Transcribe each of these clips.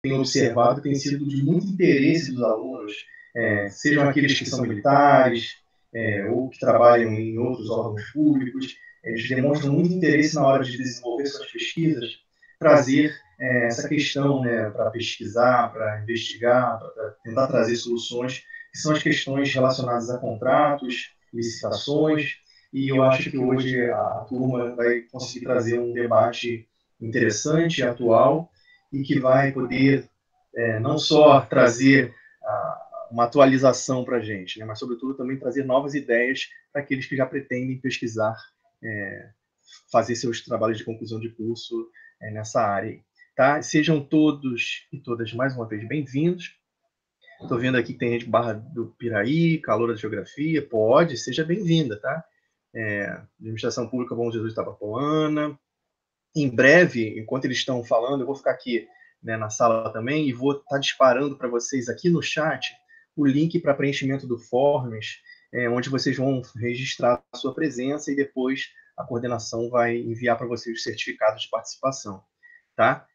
tenho observado que tem sido de muito interesse dos alunos, sejam aqueles que são militares, ou que trabalham em outros órgãos públicos. Eles demonstram muito interesse na hora de desenvolver suas pesquisas, trazer essa questão, né, para pesquisar, para investigar, para tentar trazer soluções, que são as questões relacionadas a contratos, licitações, e eu acho que hoje a turma vai conseguir trazer um debate interessante, atual, e que vai poder não só trazer uma atualização para a gente, né, mas, sobretudo, também trazer novas ideias para aqueles que já pretendem pesquisar, fazer seus trabalhos de conclusão de curso nessa área. Tá? Sejam todos e todas, mais uma vez, bem-vindos. Estou vendo aqui que tem gente de Barra do Piraí, Caloura de Geografia, seja bem-vinda, tá? Administração Pública Bom Jesus de Itabapoana. Em breve, enquanto eles estão falando, eu vou ficar aqui, né, na sala também e vou estar disparando para vocês aqui no chat o link para preenchimento do Forms, onde vocês vão registrar a sua presença e depois a coordenação vai enviar para vocês os certificados de participação, tá?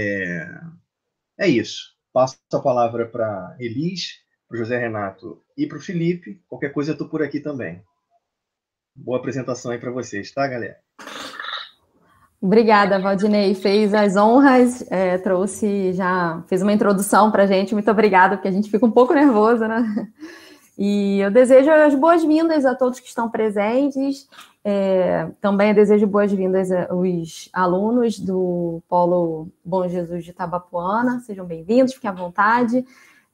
É isso. Passo a palavra para Elis, para o José Renato e para o Felipe. Qualquer coisa eu estou por aqui também. Boa apresentação aí para vocês, tá, galera? Obrigada, Valdinei. Fez as honras, fez uma introdução para a gente. Muito obrigada, porque a gente fica um pouco nervosa, né? E eu desejo as boas-vindas a todos que estão presentes. Também desejo boas-vindas aos alunos do Polo Bom Jesus de Itabapoana. Sejam bem-vindos, fiquem à vontade.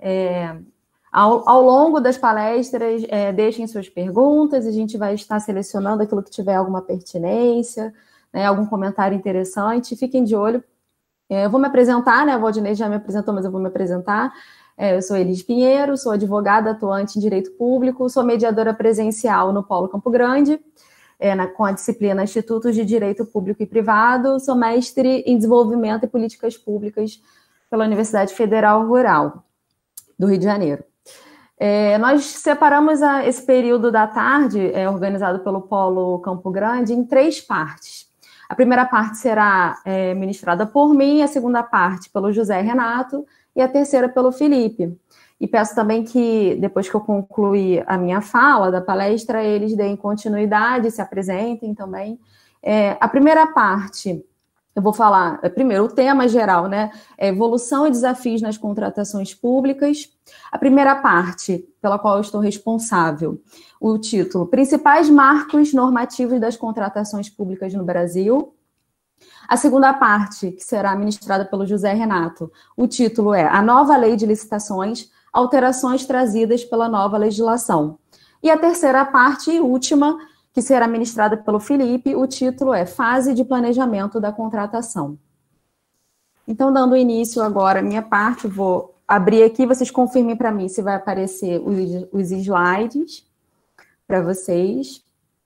Ao longo das palestras, deixem suas perguntas, a gente vai estar selecionando aquilo que tiver alguma pertinência, né, algum comentário interessante. Fiquem de olho. Eu vou me apresentar, né? A Valdinei já me apresentou, mas eu vou me apresentar. Eu sou Elis Pinheiro, sou advogada atuante em Direito Público, sou mediadora presencial no Polo Campo Grande, com a disciplina Institutos de Direito Público e Privado, sou mestre em Desenvolvimento e Políticas Públicas pela Universidade Federal Rural do Rio de Janeiro. Nós separamos esse período da tarde, organizado pelo Polo Campo Grande, em 3 partes. A primeira parte será ministrada por mim, a segunda parte pelo José Renato e a terceira pelo Felipe. E peço também que, depois que eu concluir a minha fala da palestra, eles deem continuidade, se apresentem também. A primeira parte, eu vou falar, primeiro, o tema geral, né? Evolução e desafios nas contratações públicas. A primeira parte, pela qual eu estou responsável, o título, Principais Marcos Normativos das Contratações Públicas no Brasil. A segunda parte, que será ministrada pelo José Renato, o título é A Nova Lei de Licitações, Alterações Trazidas pela Nova Legislação. E a terceira parte e última, que será ministrada pelo Felipe, o título é Fase de Planejamento da Contratação. Então, dando início agora à minha parte, vou abrir aqui, vocês confirmem para mim se vai aparecer os slides para vocês.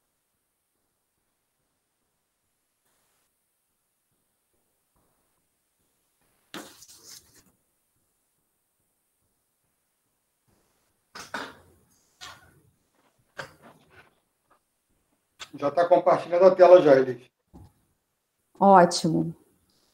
Já está compartilhando a tela já, Elis. Ótimo.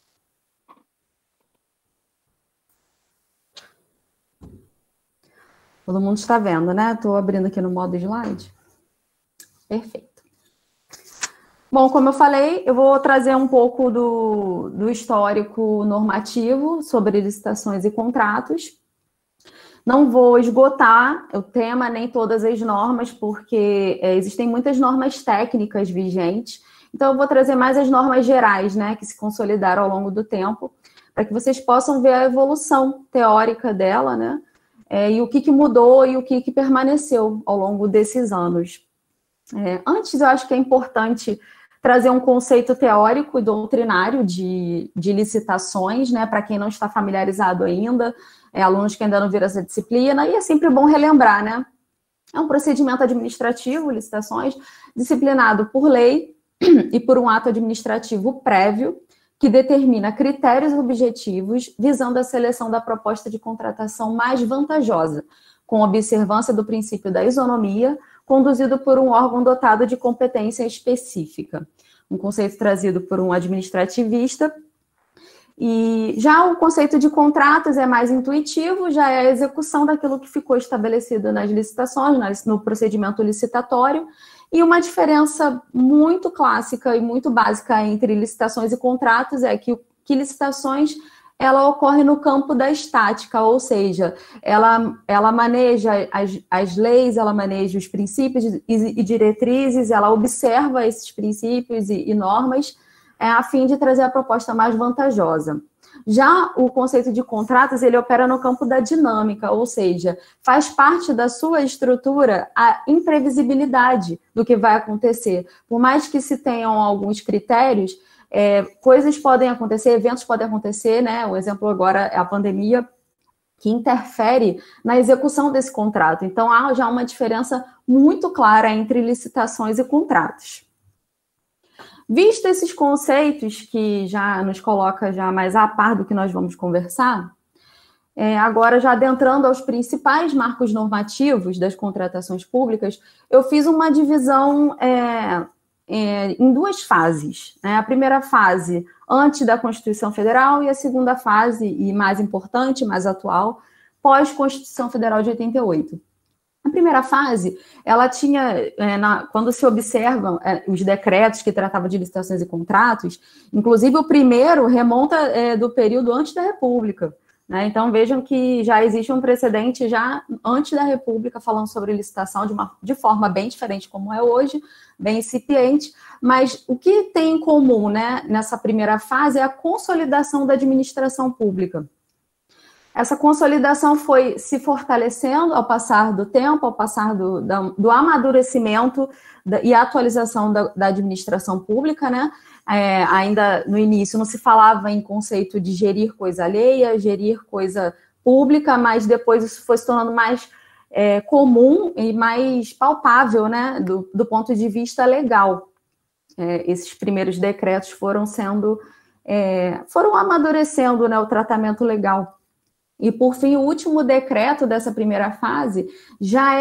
Todo mundo está vendo, né? Estou abrindo aqui no modo slide. Perfeito. Bom, como eu falei, eu vou trazer um pouco do histórico normativo sobre licitações e contratos. Não vou esgotar o tema, nem todas as normas, porque existem muitas normas técnicas vigentes. Então, eu vou trazer mais as normas gerais, né, que se consolidaram ao longo do tempo, para que vocês possam ver a evolução teórica dela, né, e o que mudou e o que permaneceu ao longo desses anos. Antes, eu acho que é importante trazer um conceito teórico e doutrinário de licitações, né, para quem não está familiarizado ainda, alunos que ainda não viram essa disciplina, e é sempre bom relembrar, né? É um procedimento administrativo, licitações, disciplinado por lei e por um ato administrativo prévio, que determina critérios objetivos visando a seleção da proposta de contratação mais vantajosa, com observância do princípio da isonomia, conduzido por um órgão dotado de competência específica. Um conceito trazido por um administrativista. E já o conceito de contratos é mais intuitivo, já é a execução daquilo que ficou estabelecido nas licitações, no procedimento licitatório, e uma diferença muito clássica e muito básica entre licitações e contratos é que licitações ela ocorre no campo da estática, ou seja, ela maneja as leis, ela maneja os princípios e diretrizes, ela observa esses princípios e normas a fim de trazer a proposta mais vantajosa. Já o conceito de contratos, ele opera no campo da dinâmica, ou seja, faz parte da sua estrutura a imprevisibilidade do que vai acontecer. Por mais que se tenham alguns critérios, coisas podem acontecer, eventos podem acontecer, né? O exemplo agora é a pandemia, que interfere na execução desse contrato. Então, há já uma diferença muito clara entre licitações e contratos. Visto esses conceitos, que já nos coloca já mais a par do que nós vamos conversar, agora já adentrando aos principais marcos normativos das contratações públicas, eu fiz uma divisão em duas fases, né? A primeira fase antes da Constituição Federal e a segunda fase, e mais importante, mais atual, pós-Constituição Federal de 88. A primeira fase, ela tinha, quando se observam os decretos que tratavam de licitações e contratos, inclusive o primeiro remonta do período antes da República, né? Então vejam que já existe um precedente já antes da República falando sobre licitação de forma bem diferente como é hoje, bem incipiente, mas o que tem em comum, né, nessa primeira fase é a consolidação da administração pública. Essa consolidação foi se fortalecendo ao passar do tempo, ao passar do amadurecimento e atualização da administração pública, né? Ainda no início não se falava em conceito de gerir coisa alheia, gerir coisa pública, mas depois isso foi se tornando mais comum e mais palpável, né? Do ponto de vista legal. Esses primeiros decretos foram amadurecendo, né, o tratamento legal. E, por fim, o último decreto dessa primeira fase já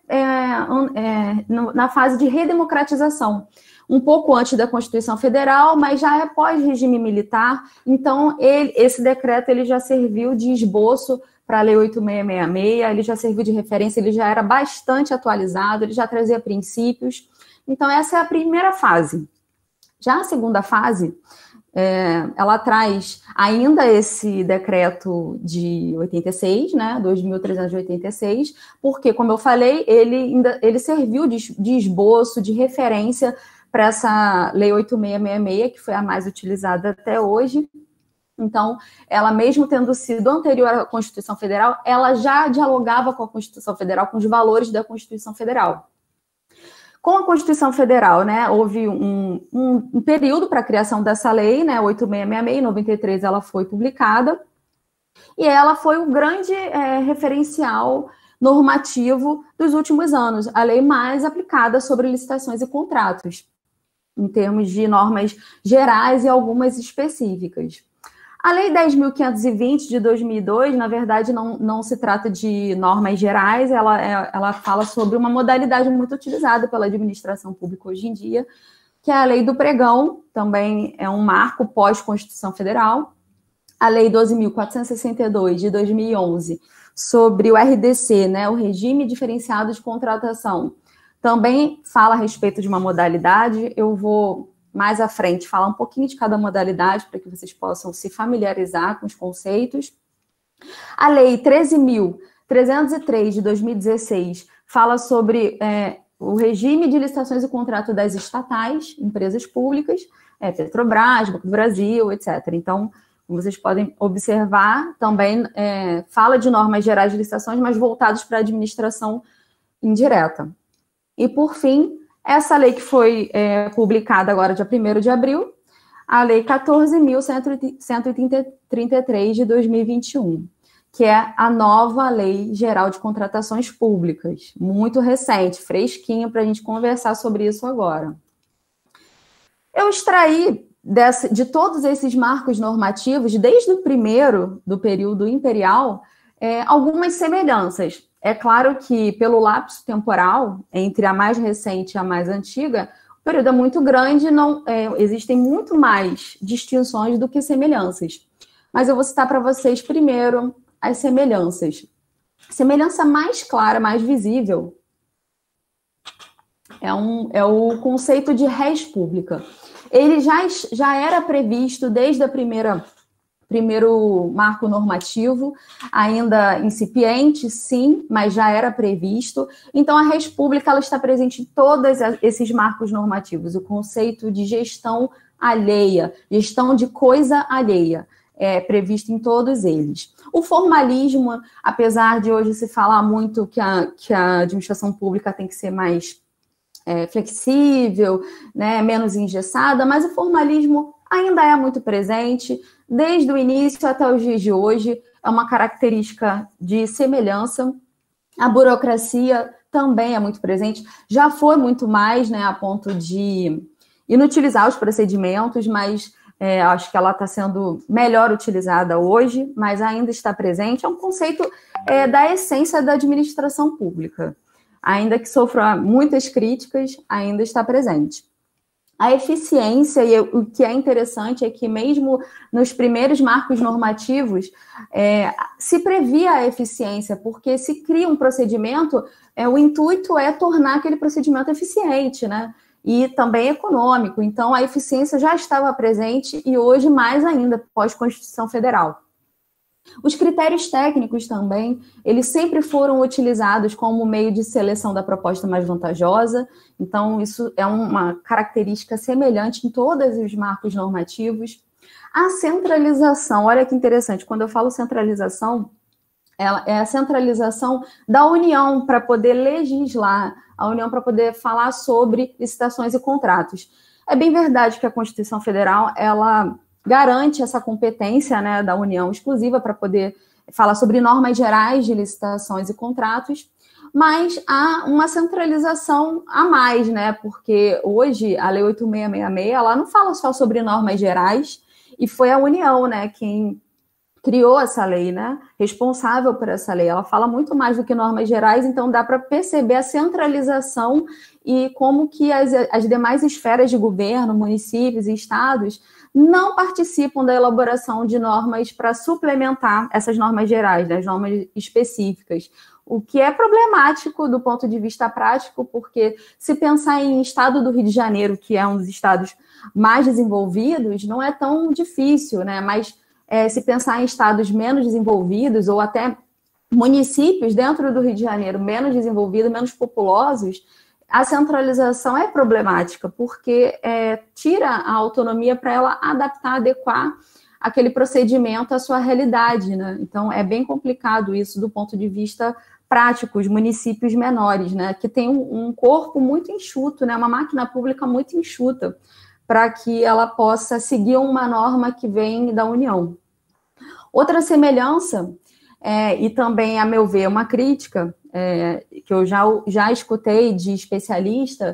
na fase de redemocratização, um pouco antes da Constituição Federal, mas já é pós-regime militar. Então, esse decreto ele já serviu de esboço para a Lei 8666, ele já serviu de referência, ele já era bastante atualizado, ele já trazia princípios. Então, essa é a primeira fase. Já a segunda fase, ela traz ainda esse decreto de 86, né, 2.386, porque, como eu falei, ele serviu de esboço, de referência para essa Lei 8666, que foi a mais utilizada até hoje. Então, ela mesmo tendo sido anterior à Constituição Federal, ela já dialogava com a Constituição Federal, com os valores da Constituição Federal. Com a Constituição Federal, né, houve um período para a criação dessa lei, né, 8666, em 93 ela foi publicada, e ela foi o grande referencial normativo dos últimos anos, a lei mais aplicada sobre licitações e contratos, em termos de normas gerais e algumas específicas. A Lei 10.520 de 2002, na verdade, não se trata de normas gerais, ela fala sobre uma modalidade muito utilizada pela administração pública hoje em dia, que é a Lei do Pregão, também é um marco pós-Constituição Federal. A Lei 12.462 de 2011, sobre o RDC, né, o Regime Diferenciado de Contratação, também fala a respeito de uma modalidade. Eu vou mais à frente falar um pouquinho de cada modalidade para que vocês possam se familiarizar com os conceitos. A Lei 13.303 de 2016 fala sobre o regime de licitações e contrato das estatais, empresas públicas, Petrobras, Banco do Brasil, etc. Então, como vocês podem observar, também fala de normas gerais de licitações, mas voltados para a administração indireta. E, por fim, essa lei que foi publicada agora, dia 1º de abril, a Lei 14.133 de 2021, que é a nova Lei Geral de Contratações Públicas, muito recente, fresquinha, para a gente conversar sobre isso agora. Eu extraí de todos esses marcos normativos, desde o primeiro, do período imperial, algumas semelhanças. É claro que, pelo lapso temporal, entre a mais recente e a mais antiga, o período é muito grande, existem muito mais distinções do que semelhanças. mas eu vou citar para vocês primeiro as semelhanças. A semelhança mais clara, mais visível, é o conceito de res pública. Ele já era previsto desde a primeiro marco normativo, ainda incipiente, sim, mas já era previsto. Então, a res pública ela está presente em todos esses marcos normativos. O conceito de gestão alheia, gestão de coisa alheia, é previsto em todos eles. O formalismo, apesar de hoje se falar muito que a administração pública tem que ser mais flexível, né, menos engessada, mas o formalismo ainda é muito presente, desde o início até os dias de hoje, é uma característica de semelhança. A burocracia também é muito presente, já foi muito mais, né, a ponto de inutilizar os procedimentos, mas acho que ela está sendo melhor utilizada hoje, mas ainda está presente. É um conceito da essência da administração pública. Ainda que sofra muitas críticas, ainda está presente. A eficiência, e o que é interessante é que mesmo nos primeiros marcos normativos, se previa a eficiência, porque se cria um procedimento, o intuito é tornar aquele procedimento eficiente, né? E também econômico. Então, a eficiência já estava presente e hoje mais ainda, pós-Constituição Federal. Os critérios técnicos também, eles sempre foram utilizados como meio de seleção da proposta mais vantajosa, então isso é uma característica semelhante em todos os marcos normativos. A centralização, olha que interessante, quando eu falo centralização, é a centralização da União para poder legislar, a União para poder falar sobre licitações e contratos. É bem verdade que a Constituição Federal, ela garante essa competência, né, da União exclusiva para poder falar sobre normas gerais de licitações e contratos, mas há uma centralização a mais, né, porque hoje a Lei 8666, ela não fala só sobre normas gerais, e foi a União, né, quem criou essa lei, né, responsável por essa lei. Ela fala muito mais do que normas gerais, então dá para perceber a centralização e como que as demais esferas de governo, municípios e estados não participam da elaboração de normas para suplementar essas normas gerais, né, as normas específicas, o que é problemático do ponto de vista prático, porque se pensar em estado do Rio de Janeiro, que é um dos estados mais desenvolvidos, não é tão difícil, né, mas se pensar em estados menos desenvolvidos ou até municípios dentro do Rio de Janeiro menos desenvolvidos, menos populosos, a centralização é problemática, porque tira a autonomia para ela adaptar, adequar aquele procedimento à sua realidade, né? Então, é bem complicado isso do ponto de vista prático, os municípios menores, né? Que tem um corpo muito enxuto, né? Uma máquina pública muito enxuta, para que ela possa seguir uma norma que vem da União. Outra semelhança, e também, a meu ver, uma crítica, que eu já escutei de especialistas,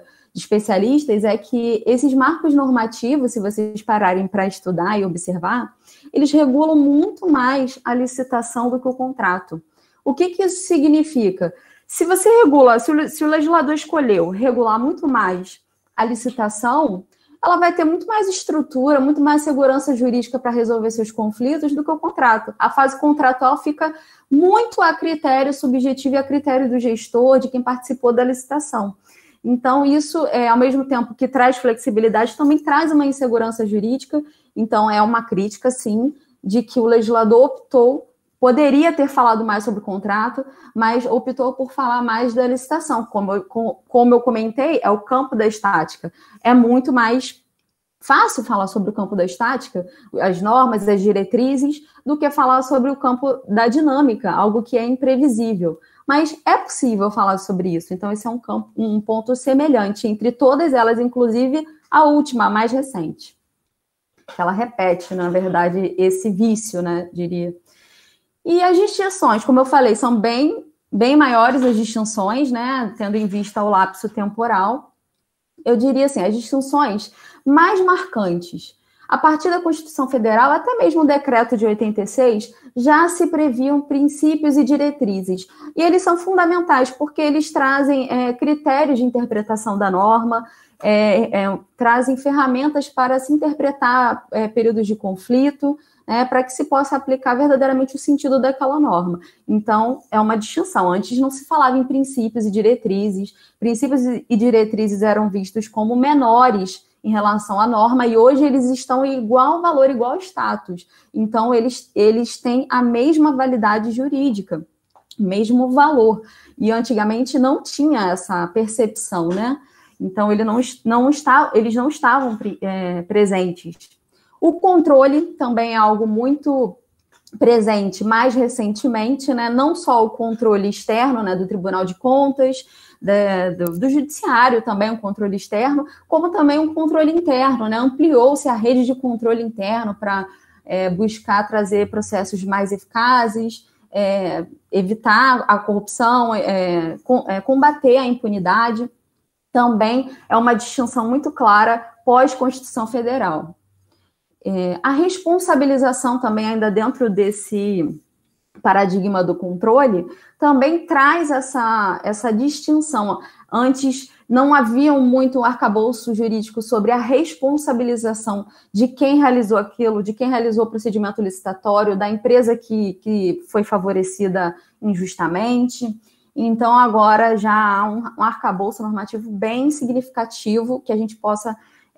é que esses marcos normativos, se vocês pararem para estudar e observar, eles regulam muito mais a licitação do que o contrato. O que isso significa? Se você regula, se o legislador escolheu regular muito mais a licitação, ela vai ter muito mais estrutura, muito mais segurança jurídica para resolver seus conflitos do que o contrato. A fase contratual fica muito a critério subjetivo e a critério do gestor, de quem participou da licitação. Então, isso, ao mesmo tempo que traz flexibilidade, também traz uma insegurança jurídica. Então, é uma crítica, sim, de que o legislador poderia ter falado mais sobre o contrato, mas optou por falar mais da licitação. Como eu comentei, é o campo da estática. É muito mais fácil falar sobre o campo da estática, as normas, as diretrizes, do que falar sobre o campo da dinâmica, algo que é imprevisível. Mas é possível falar sobre isso. Então, esse é um ponto semelhante entre todas elas, inclusive a última, a mais recente. Ela repete, na verdade, esse vício, né, diria. E as distinções, como eu falei, são bem maiores as distinções, né, tendo em vista o lapso temporal. Eu diria assim, as distinções mais marcantes. A partir da Constituição Federal, até mesmo o decreto de 86, já se previam princípios e diretrizes. E eles são fundamentais, porque eles trazem critérios de interpretação da norma, trazem ferramentas para se interpretar períodos de conflito, para que se possa aplicar verdadeiramente o sentido daquela norma. Então, é uma distinção. Antes não se falava em princípios e diretrizes. Princípios e diretrizes eram vistos como menores em relação à norma, e hoje eles estão em igual valor, igual status. Então, eles têm a mesma validade jurídica, mesmo valor. E antigamente não tinha essa percepção, né? Então, eles não estavam presentes. O controle também é algo muito presente mais recentemente, né? Não só o controle externo, né, do Tribunal de Contas, do Judiciário também, um controle externo, como também um controle interno, né? Ampliou-se a rede de controle interno para buscar trazer processos mais eficazes, evitar a corrupção, combater a impunidade. Também é uma distinção muito clara pós-Constituição Federal. A responsabilização também, ainda dentro desse paradigma do controle, também traz essa distinção. Antes não havia muito arcabouço jurídico sobre a responsabilização de quem realizou aquilo, de quem realizou o procedimento licitatório, da empresa que foi favorecida injustamente. Então, agora já há um arcabouço normativo bem significativo que a gente possa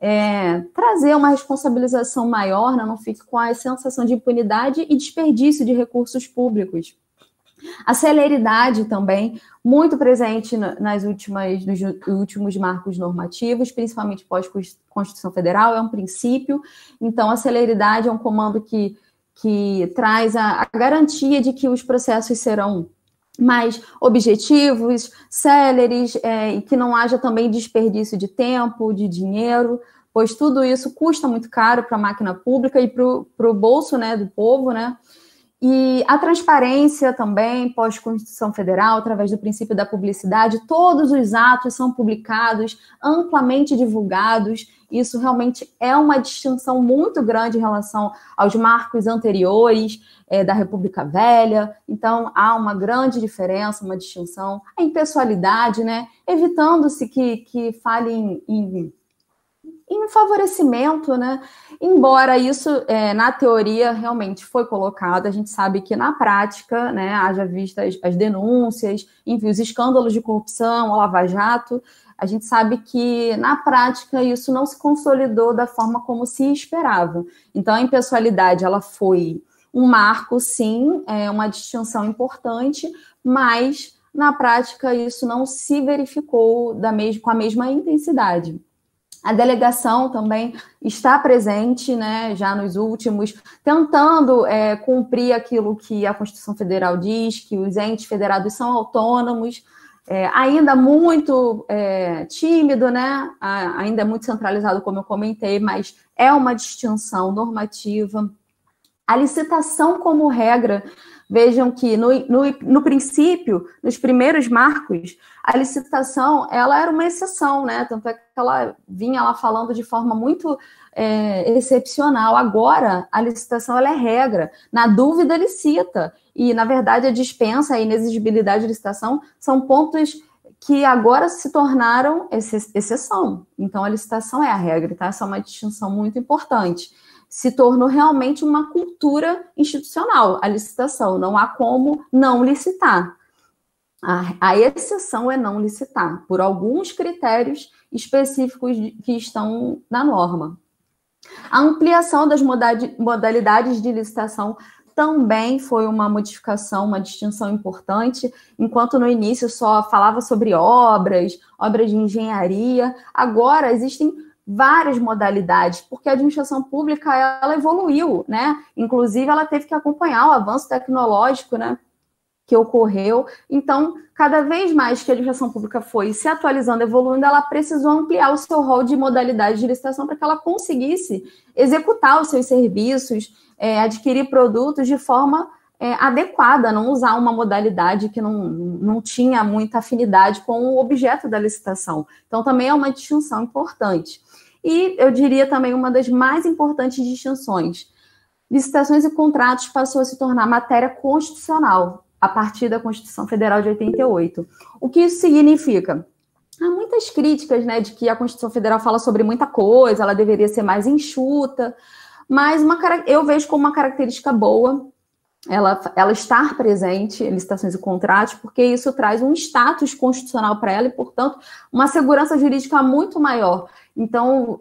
trazer uma responsabilização maior, né? Não fique com a sensação de impunidade e desperdício de recursos públicos. A celeridade também, muito presente nos últimos marcos normativos, principalmente pós-Constituição Federal, é um princípio. Então, a celeridade é um comando que traz a garantia de que os processos serão mais objetivos, céleres, e que não haja também desperdício de tempo, de dinheiro, pois tudo isso custa muito caro para a máquina pública e para o bolso, né, do povo, né? E a transparência também, pós-Constituição Federal, através do princípio da publicidade, todos os atos são publicados, amplamente divulgados. Isso realmente é uma distinção muito grande em relação aos marcos anteriores da República Velha. Então, há uma grande diferença, uma distinção. A impessoalidade, né? Evitando-se que fale em favorecimento, né? Embora isso, na teoria, realmente foi colocado, a gente sabe que na prática, né, haja vistas as denúncias, enfim, os escândalos de corrupção, a Lava Jato, a gente sabe que na prática isso não se consolidou da forma como se esperava. Então, a impessoalidade, ela foi um marco, sim, uma distinção importante, mas na prática isso não se verificou com a mesma intensidade. A delegação também está presente, né, já nos últimos, tentando cumprir aquilo que a Constituição Federal diz, que os entes federados são autônomos, ainda muito tímido, né, ainda muito centralizado, como eu comentei, mas é uma distinção normativa. A licitação como regra, vejam que no princípio, nos primeiros marcos, a licitação, ela era uma exceção, né? Tanto é que ela vinha lá falando de forma muito excepcional. Agora, a licitação, ela é regra. Na dúvida, licita. E, na verdade, a dispensa, a inexigibilidade de licitação são pontos que agora se tornaram exceção. Então, a licitação é a regra, tá? Essa é uma distinção muito importante. Se tornou realmente uma cultura institucional, a licitação. Não há como não licitar. A exceção é não licitar, por alguns critérios específicos que estão na norma. A ampliação das modalidades de licitação também foi uma modificação, uma distinção importante. Enquanto no início só falava sobre obras de engenharia, agora existem várias modalidades, porque a administração pública, ela evoluiu, né? Inclusive, ela teve que acompanhar o avanço tecnológico, né, que ocorreu. Então, cada vez mais que a administração pública foi se atualizando, evoluindo, ela precisou ampliar o seu rol de modalidades de licitação para que ela conseguisse executar os seus serviços, adquirir produtos de forma adequada, não usar uma modalidade que não tinha muita afinidade com o objeto da licitação. Então, também é uma distinção importante. E eu diria também uma das mais importantes distinções. Licitações e contratos passou a se tornar matéria constitucional a partir da Constituição Federal de 88. O que isso significa? Há muitas críticas, né, de que a Constituição Federal fala sobre muita coisa, ela deveria ser mais enxuta, mas eu vejo como uma característica boa ela estar presente em licitações e contratos, porque isso traz um status constitucional para ela e, portanto, uma segurança jurídica muito maior. Então,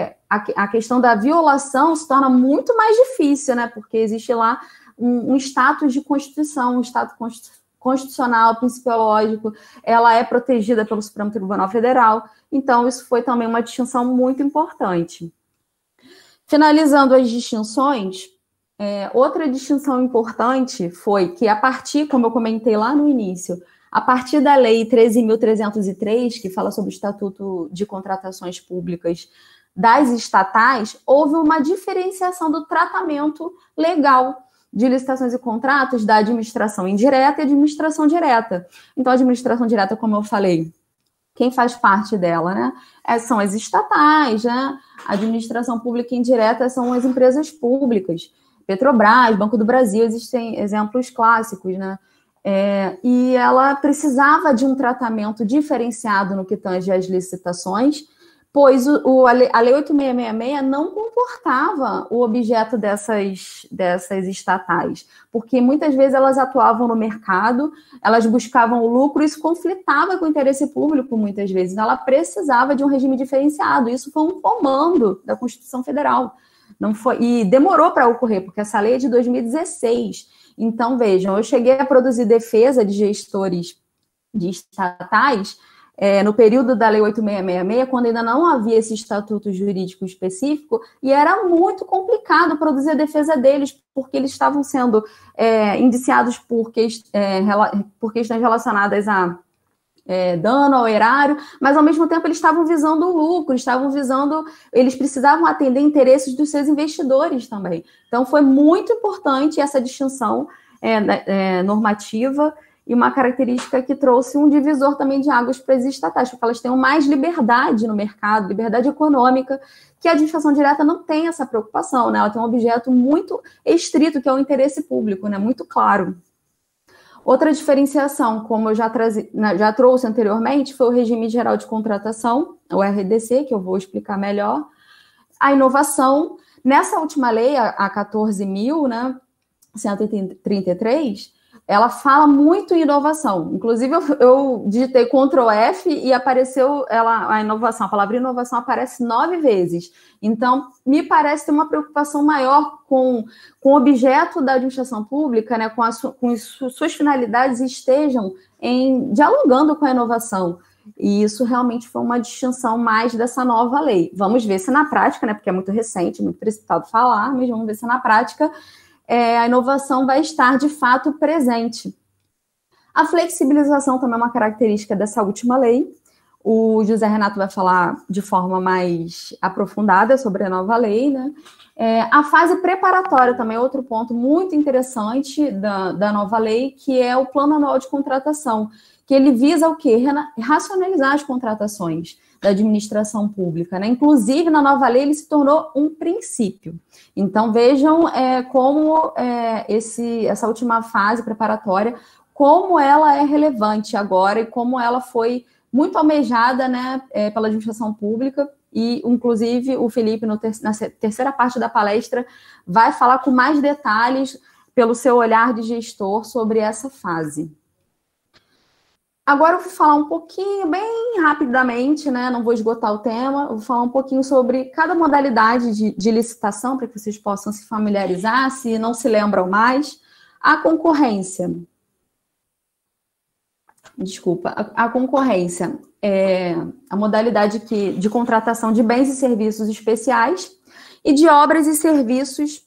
a questão da violação se torna muito mais difícil, né, porque existe lá um status de Constituição, um status constitucional, principiológico, ela é protegida pelo Supremo Tribunal Federal, então isso foi também uma distinção muito importante. Finalizando as distinções, outra distinção importante foi que a partir, como eu comentei lá no início, a partir da Lei 13.303, que fala sobre o Estatuto de Contratações Públicas das estatais, houve uma diferenciação do tratamento legal de licitações e contratos da administração indireta e administração direta. Então, a administração direta, como eu falei, quem faz parte dela, né? São as estatais, né? A administração pública indireta são as empresas públicas. Petrobras, Banco do Brasil, existem exemplos clássicos, né? E ela precisava de um tratamento diferenciado no que tange às licitações, pois a Lei 8666 não comportava o objeto dessas estatais, porque muitas vezes elas atuavam no mercado, elas buscavam o lucro, isso conflitava com o interesse público muitas vezes, então ela precisava de um regime diferenciado, isso foi um comando da Constituição Federal, não foi, e demorou para ocorrer, porque essa lei é de 2016, então vejam, eu cheguei a produzir defesa de gestores de estatais, no período da Lei 8666, quando ainda não havia esse estatuto jurídico específico, e era muito complicado produzir a defesa deles, porque eles estavam sendo indiciados por questões relacionadas a dano ao erário, mas ao mesmo tempo eles estavam visando o lucro, eles precisavam atender interesses dos seus investidores também. Então foi muito importante essa distinção normativa, e uma característica que trouxe um divisor também de águas para as estatais, porque elas tenham mais liberdade no mercado, liberdade econômica, que a administração direta não tem essa preocupação, né? Ela tem um objeto muito estrito, que é o interesse público, né? Muito claro. Outra diferenciação, como eu já trouxe anteriormente, foi o regime geral de contratação, o RDC, que eu vou explicar melhor. A inovação, nessa última lei, a 14.000, né, 133, ela muito em inovação. Inclusive, eu digitei Ctrl F e apareceu a inovação. A palavra inovação aparece 9 vezes. Então, me parece ter uma preocupação maior com o objeto da administração pública, né, com suas finalidades estejam dialogando com a inovação. E isso realmente foi uma distinção mais dessa nova lei. Vamos ver se na prática, né, porque é muito recente, muito precipitado falar, mas vamos ver se na prática a inovação vai estar, de fato, presente. A flexibilização também é uma característica dessa última lei. O José Renato vai falar de forma mais aprofundada sobre a nova lei, né? A fase preparatória também é outro ponto muito interessante da nova lei, que é o Plano Anual de Contratação, que ele visa o quê? Racionalizar as contratações da administração pública, né? Inclusive, na nova lei, ele se tornou um princípio. Então, vejam como essa última fase preparatória, como ela é relevante agora e como ela foi muito almejada, né, pela administração pública, e, inclusive, o Felipe, na terceira parte da palestra, vai falar com mais detalhes, pelo seu olhar de gestor, sobre essa fase. Agora eu vou falar um pouquinho, bem rapidamente, né? Não vou esgotar o tema, eu vou falar um pouquinho sobre cada modalidade de licitação, para que vocês possam se familiarizar, se não se lembram mais. A concorrência. Desculpa, a concorrência é a modalidade de contratação de bens e serviços especiais e de obras e serviços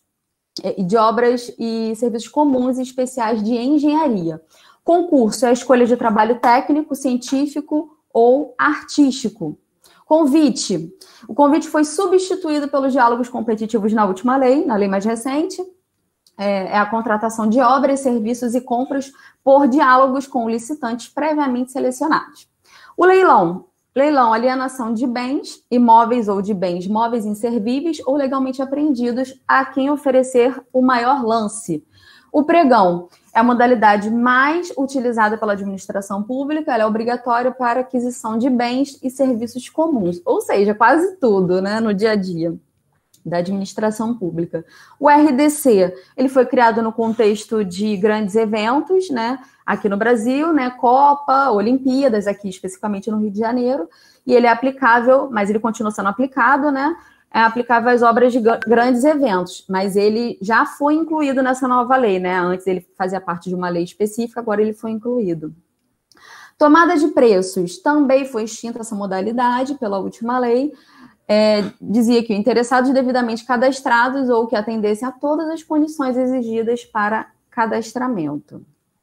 comuns e especiais de engenharia. Concurso é a escolha de trabalho técnico, científico ou artístico. Convite. O convite foi substituído pelos diálogos competitivos na última lei, na lei mais recente. É a contratação de obras, serviços e compras por diálogos com licitantes previamente selecionados. O leilão. Leilão, alienação de bens imóveis ou de bens móveis inservíveis ou legalmente apreendidos a quem oferecer o maior lance. O pregão é a modalidade mais utilizada pela administração pública, ela é obrigatória para aquisição de bens e serviços comuns, ou seja, quase tudo, né, no dia a dia da administração pública. O RDC, ele foi criado no contexto de grandes eventos, né, aqui no Brasil, né, Copa, Olimpíadas, aqui especificamente no Rio de Janeiro, e ele é aplicável, mas ele continua sendo aplicado, né, é aplicável às obras de grandes eventos, mas ele já foi incluído nessa nova lei, né, antes ele fazia parte de uma lei específica, agora ele foi incluído. Tomada de preços, também foi extinta essa modalidade pela última lei, dizia que interessados devidamente cadastrados ou que atendessem a todas as condições exigidas para cadastramento.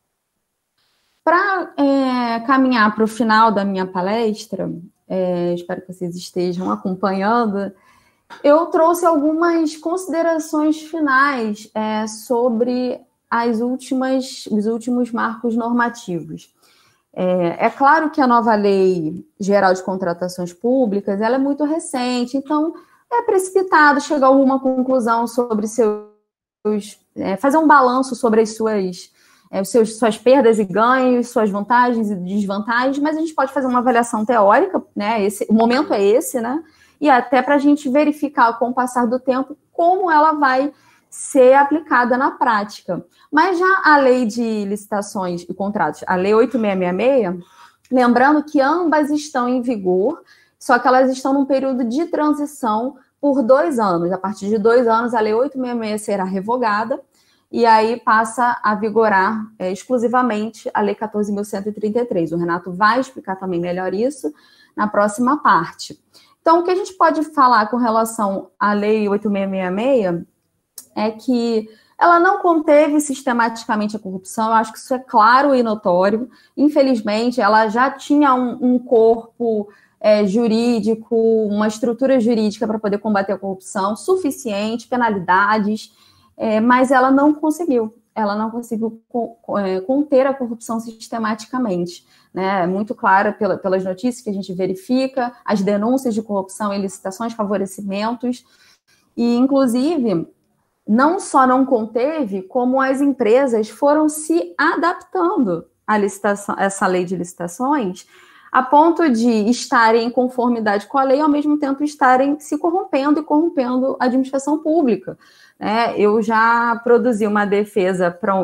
Para caminhar para o final da minha palestra, espero que vocês estejam acompanhando, eu trouxe algumas considerações finais sobre os últimos marcos normativos. É claro que a nova Lei Geral de Contratações Públicas ela é muito recente, então é precipitado chegar a alguma conclusão sobre fazer um balanço sobre as suas perdas e ganhos, suas vantagens e desvantagens, mas a gente pode fazer uma avaliação teórica, né? O momento é esse, né? E até para a gente verificar, com o passar do tempo, como ela vai ser aplicada na prática. Mas já a lei de licitações e contratos, a lei 8666, lembrando que ambas estão em vigor, só que elas estão num período de transição por 2 anos. A partir de 2 anos, a lei 866 será revogada, e aí passa a vigorar exclusivamente a lei 14.133. O Renato vai explicar também melhor isso na próxima parte. Então, o que a gente pode falar com relação à lei 8666 é que ela não conteve sistematicamente a corrupção, eu acho que isso é claro e notório. Infelizmente, ela já tinha um corpo jurídico, uma estrutura jurídica para poder combater a corrupção suficiente, penalidades, mas ela não conseguiu conter a corrupção sistematicamente. Né? É muito clara pelas notícias que a gente verifica, as denúncias de corrupção em licitações, favorecimentos, e, inclusive, não só não conteve, como as empresas foram se adaptando à essa lei de licitações, a ponto de estarem em conformidade com a lei, ao mesmo tempo estarem se corrompendo e corrompendo a administração pública. Eu já produzi uma defesa para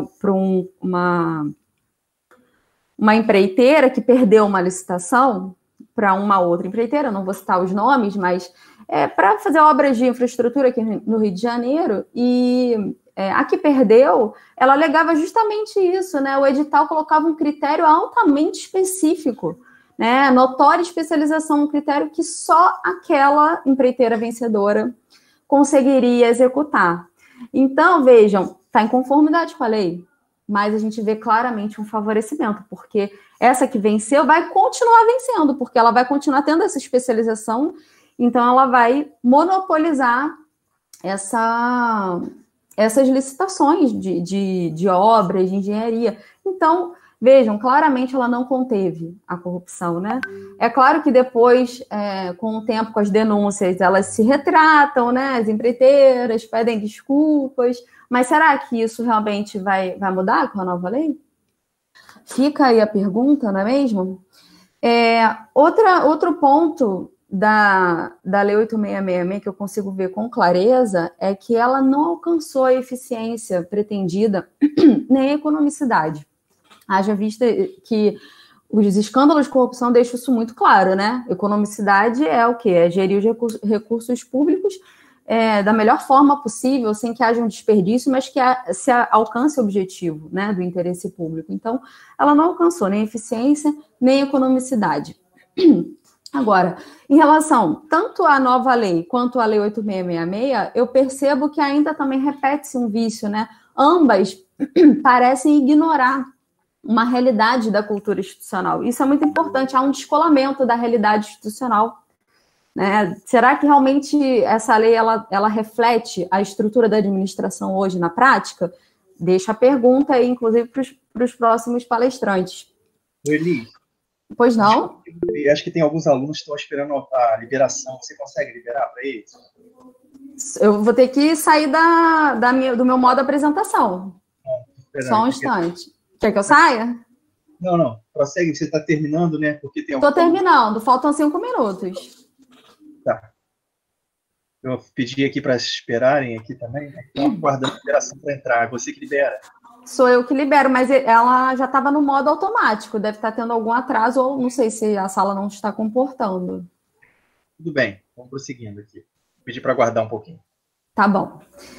uma empreiteira que perdeu uma licitação para uma outra empreiteira, não vou citar os nomes, mas para fazer obras de infraestrutura aqui no Rio de Janeiro, e a que perdeu, ela alegava justamente isso, né? O edital colocava um critério altamente específico, né? Notória especialização, um critério que só aquela empreiteira vencedora conseguiria executar. Então, vejam, está em conformidade com a lei, mas a gente vê claramente um favorecimento, porque essa que venceu vai continuar vencendo, porque ela vai continuar tendo essa especialização, então ela vai monopolizar essas licitações de obras, de engenharia. Então, vejam, claramente ela não conteve a corrupção, né? É claro que depois, com o tempo, com as denúncias, elas se retratam, né? As empreiteiras pedem desculpas, mas será que isso realmente vai mudar com a nova lei? Fica aí a pergunta, não é mesmo? Outro ponto da Lei 8666 que eu consigo ver com clareza é que ela não alcançou a eficiência pretendida nem a economicidade. Haja vista que os escândalos de corrupção deixam isso muito claro, né? Economicidade é o quê? É gerir os recursos públicos da melhor forma possível, sem que haja um desperdício, mas que se alcance o objetivo, né, do interesse público. Então, ela não alcançou nem eficiência, nem economicidade. Agora, em relação tanto à nova lei quanto à lei 8666, eu percebo que ainda também repete-se um vício, né? Ambas parecem ignorar uma realidade da cultura institucional. Isso é muito importante, há um descolamento da realidade institucional. Né? Será que realmente essa lei ela reflete a estrutura da administração hoje na prática? Deixa a pergunta aí, inclusive, para os próximos palestrantes. Eli, Pois não? Acho que tem alguns alunos que estão esperando a liberação. Você consegue liberar para eles? Eu vou ter que sair do meu modo apresentação. Só um instante. Quer que eu saia? Não. Prossegue, você está terminando, né? Porque tem Estou terminando, faltam 5 minutos. Tá. Eu pedi aqui para esperarem aqui também. Estão aguardando a liberação para entrar. É você que libera. Sou eu que libero, mas ela já estava no modo automático. Deve estar tendo algum atraso ou não sei se a sala não está comportando. Tudo bem, vamos prosseguindo aqui. Vou pedir para aguardar um pouquinho. Tá bom.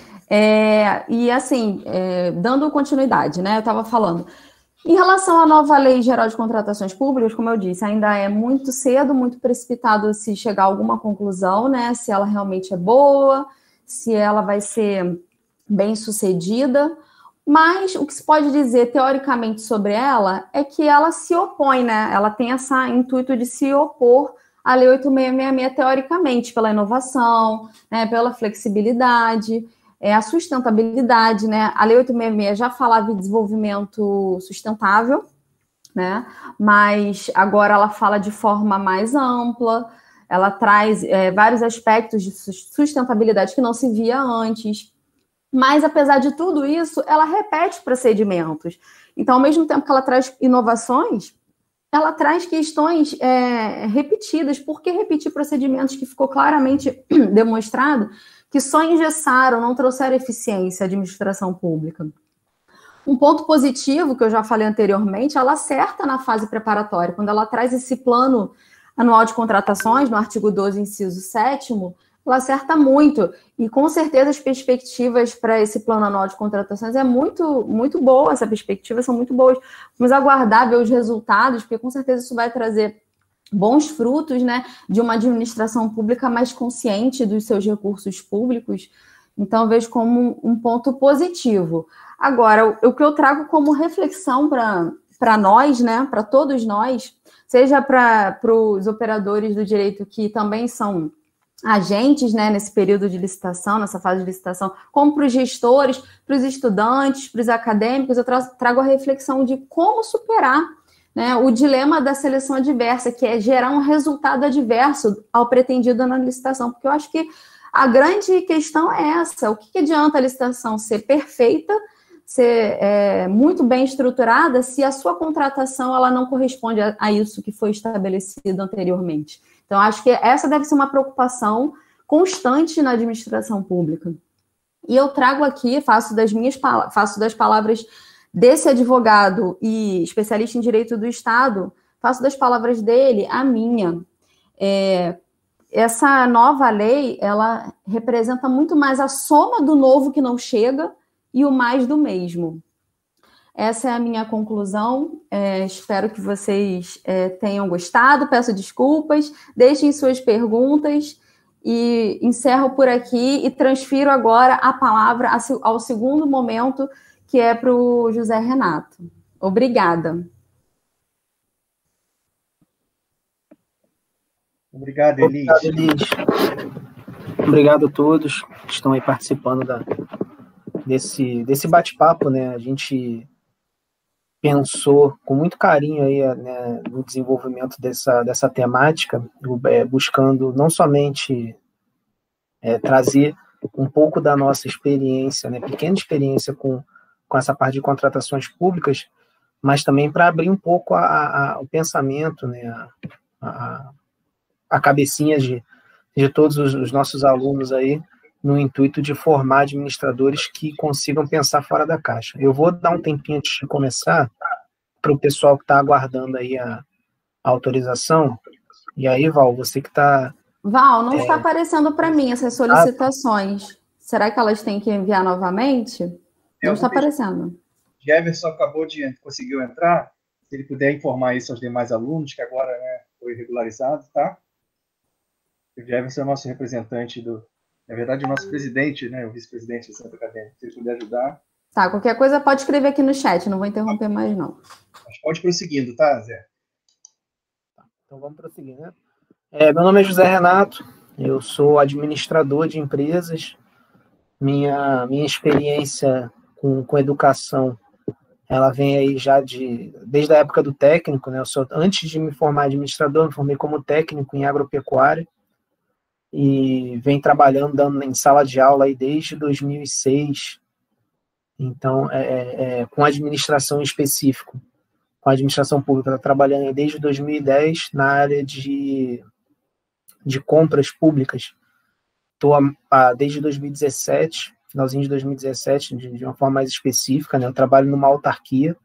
E assim, dando continuidade, né? Eu estava falando. Em relação à nova Lei Geral de Contratações Públicas, como eu disse, ainda é muito cedo, muito precipitado se chegar a alguma conclusão, né? Se ela realmente é boa, se ela vai ser bem sucedida. Mas o que se pode dizer teoricamente sobre ela é que ela se opõe, né? Ela tem esse intuito de se opor à Lei 8666 teoricamente, pela inovação, né? Pela flexibilidade, a sustentabilidade, né? A Lei 8666 já falava em desenvolvimento sustentável, né? Mas agora ela fala de forma mais ampla, ela traz vários aspectos de sustentabilidade que não se via antes. Mas, apesar de tudo isso, ela repete procedimentos. Então, ao mesmo tempo que ela traz inovações, ela traz questões repetidas. Por que repetir procedimentos que ficou claramente demonstrado que só engessaram, não trouxeram eficiência à administração pública? Um ponto positivo, que eu já falei anteriormente, ela acerta na fase preparatória. Quando ela traz esse plano anual de contratações, no artigo 12, inciso 7º, ela acerta muito, e com certeza as perspectivas para esse plano anual de contratações é muito, muito boa, essas perspectivas são muito boas. Vamos aguardar ver os resultados, porque com certeza isso vai trazer bons frutos, né, de uma administração pública mais consciente dos seus recursos públicos. Então, eu vejo como um ponto positivo. Agora, o que eu trago como reflexão para nós, né, para todos nós, seja para os operadores do direito que também são agentes, né, nesse período de licitação, nessa fase de licitação, como para os gestores, para os estudantes, para os acadêmicos, eu trago a reflexão de como superar, né, o dilema da seleção adversa, que é gerar um resultado adverso ao pretendido na licitação, porque eu acho que a grande questão é essa: o que adianta a licitação ser perfeita, ser muito bem estruturada, se a sua contratação ela não corresponde a isso que foi estabelecido anteriormente? Então, acho que essa deve ser uma preocupação constante na administração pública. E eu trago aqui, faço das palavras desse advogado e especialista em direito do Estado, faço das palavras dele a minha. Essa nova lei, ela representa muito mais a soma do novo que não chega e o mais do mesmo. Essa é a minha conclusão. Espero que vocês tenham gostado. Peço desculpas, deixem suas perguntas e encerro por aqui e transfiro agora a palavra ao segundo momento, que é para o José Renato. Obrigada. Obrigado, Elis. Obrigado a todos que estão aí participando desse bate-papo, né? A gente pensou com muito carinho aí, né, no desenvolvimento dessa temática, buscando não somente trazer um pouco da nossa experiência, né, pequena experiência com essa parte de contratações públicas, mas também para abrir um pouco o pensamento, né, a cabecinha de todos os nossos alunos aí, no intuito de formar administradores que consigam pensar fora da caixa. Eu vou dar um tempinho antes de começar para o pessoal que está aguardando aí a autorização. E aí, Val, você que está... Val, não está aparecendo para mim essas solicitações. Será que elas têm que enviar novamente? Não está aparecendo. Jefferson conseguiu entrar. Se ele puder informar isso aos demais alunos, que agora, né, foi regularizado, tá? O Jefferson é o nosso representante na verdade, o nosso presidente, né, o vice-presidente do Centro Acadêmico. Se ele puder ajudar. Tá, qualquer coisa pode escrever aqui no chat, não vou interromper mais, não. Mas pode ir prosseguindo, tá, Zé? Então vamos prosseguir, né? Meu nome é José Renato, eu sou administrador de empresas. Minha experiência com educação ela vem aí já desde a época do técnico, né? Antes de me formar administrador, me formei como técnico em agropecuária e vem trabalhando, dando em sala de aula aí desde 2006. Então, com administração em específico, com a administração pública, trabalhando aí desde 2010 na área de compras públicas. Estou desde 2017, finalzinho de 2017, de uma forma mais específica, né? Eu trabalho numa autarquia.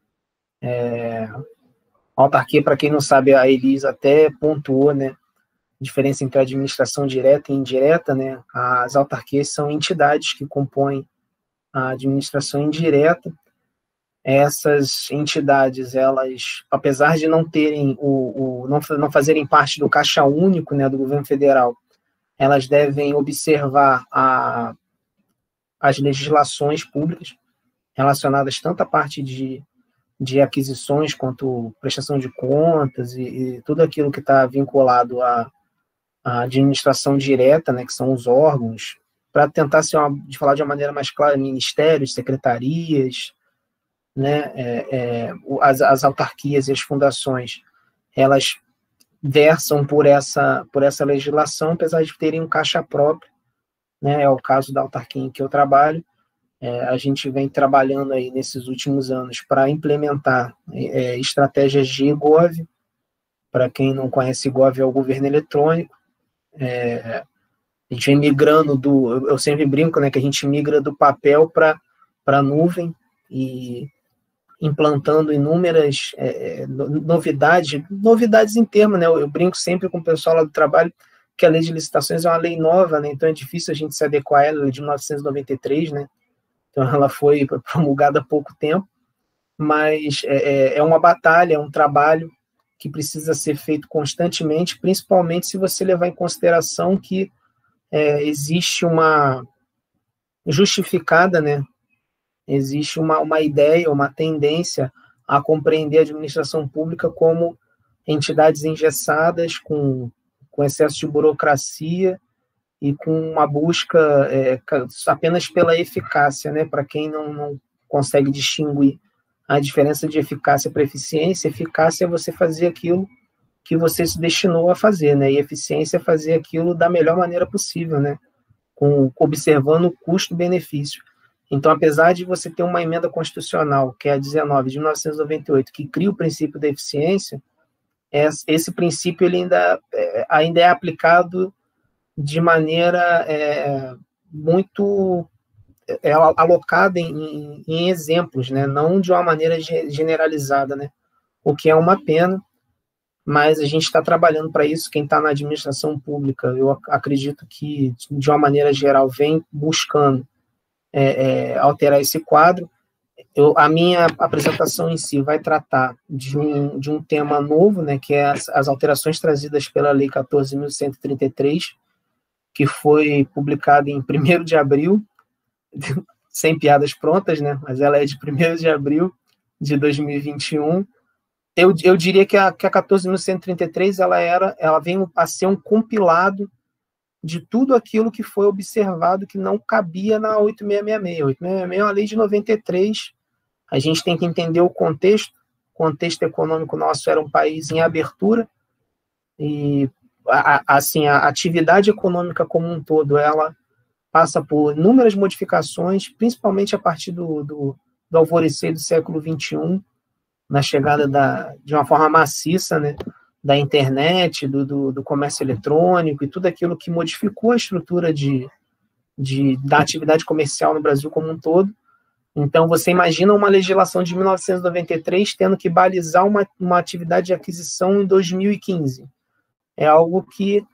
Autarquia, para quem não sabe, a Elisa até pontuou, né? Diferença entre administração direta e indireta, né? As autarquias são entidades que compõem a administração indireta. Essas entidades, elas, apesar de não terem não fazerem parte do caixa único, né, do governo federal, elas devem observar as legislações públicas relacionadas tanto à parte de aquisições quanto prestação de contas e tudo aquilo que está vinculado à administração direta, né, que são os órgãos, para tentar falar de uma maneira mais clara, ministérios, secretarias, né, as autarquias e as fundações, elas versam por essa legislação, apesar de terem um caixa próprio, né, é o caso da autarquia em que eu trabalho. A gente vem trabalhando aí nesses últimos anos para implementar estratégias de eGov. Para quem não conhece, eGov é o governo eletrônico. A gente vem migrando eu sempre brinco, né, que a gente migra do papel para a nuvem e implantando inúmeras novidades em termos, né? Eu brinco sempre com o pessoal lá do trabalho que a lei de licitações é uma lei nova, né? Então é difícil a gente se adequar a ela, de 1993, né? Então ela foi promulgada há pouco tempo, mas é uma batalha, é um trabalho que precisa ser feito constantemente, principalmente se você levar em consideração que existe uma justificada, né? Existe uma ideia, uma tendência a compreender a administração pública como entidades engessadas, com excesso de burocracia e com uma busca apenas pela eficácia, né? Para quem não consegue distinguir a diferença de eficácia para eficiência, eficácia é você fazer aquilo que você se destinou a fazer, né? E eficiência é fazer aquilo da melhor maneira possível, né? Observando o custo-benefício. Então, apesar de você ter uma emenda constitucional, que é a 19 de 1998, que cria o princípio da eficiência, esse princípio ele ainda é aplicado de maneira muito alocada em exemplos, né? Não de uma maneira generalizada, né? O que é uma pena, mas a gente está trabalhando para isso. Quem está na administração pública, eu acredito que, de uma maneira geral, vem buscando alterar esse quadro. A minha apresentação em si vai tratar de um tema novo, né, que é as alterações trazidas pela Lei 14.133, que foi publicada em 1º de abril, sem piadas prontas, né, mas ela é de 1º de abril de 2021. Eu diria que a 14.133 ela vem a ser um compilado de tudo aquilo que foi observado que não cabia na 8666. 8666 é uma lei de 93. A gente tem que entender o contexto. O contexto econômico nosso era um país em abertura e assim, a atividade econômica como um todo, ela passa por inúmeras modificações, principalmente a partir do alvorecer do século XXI, na chegada de uma forma maciça, né, da internet, do comércio eletrônico e tudo aquilo que modificou a estrutura da atividade comercial no Brasil como um todo. Então, você imagina uma legislação de 1993 tendo que balizar uma atividade de aquisição em 2015. É algo que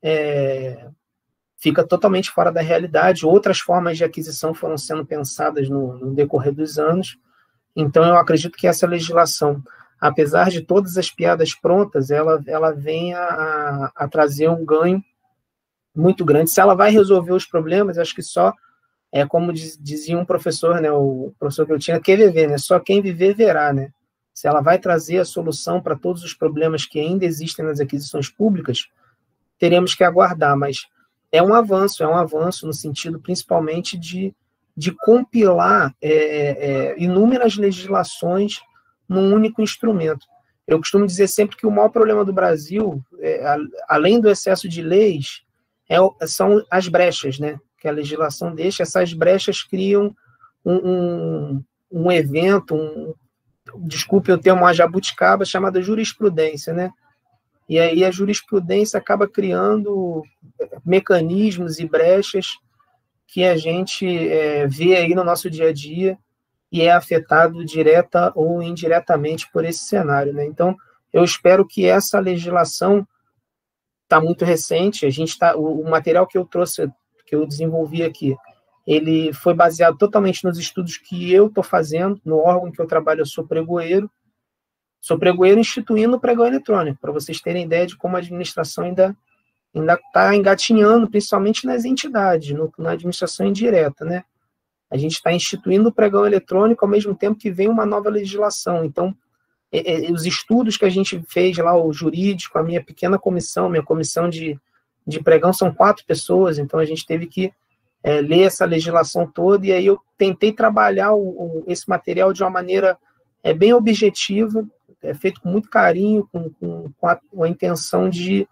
fica totalmente fora da realidade. Outras formas de aquisição foram sendo pensadas no decorrer dos anos. Então, eu acredito que essa legislação, apesar de todas as piadas prontas, ela vem a trazer um ganho muito grande. Se ela vai resolver os problemas, acho que só, como dizia um professor, né, o professor que eu tinha, QVV, né, só quem viver verá, né? Se ela vai trazer a solução para todos os problemas que ainda existem nas aquisições públicas, teremos que aguardar, mas é um avanço no sentido principalmente de de compilar inúmeras legislações num único instrumento. Eu costumo dizer sempre que o maior problema do Brasil, além do excesso de leis, são as brechas, né, que a legislação deixa. Essas brechas criam um evento, desculpe o termo, uma jabuticaba chamada jurisprudência, né? E aí a jurisprudência acaba criando mecanismos e brechas que a gente vê aí no nosso dia a dia e é afetado direta ou indiretamente por esse cenário, né? Então, eu espero que essa legislação está muito recente. O material que eu trouxe, que eu desenvolvi aqui, ele foi baseado totalmente nos estudos que eu estou fazendo no órgão que eu trabalho. Eu sou pregoeiro instituindo o pregão eletrônico, para vocês terem ideia de como a administração ainda está engatinhando, principalmente nas entidades, na administração indireta, né? A gente está instituindo o pregão eletrônico ao mesmo tempo que vem uma nova legislação. Então, os estudos que a gente fez lá, o jurídico, a minha pequena comissão, minha comissão de pregão, são 4 pessoas, então a gente teve que ler essa legislação toda, e aí eu tentei trabalhar esse material de uma maneira bem objetiva, feito com muito carinho, com a intenção de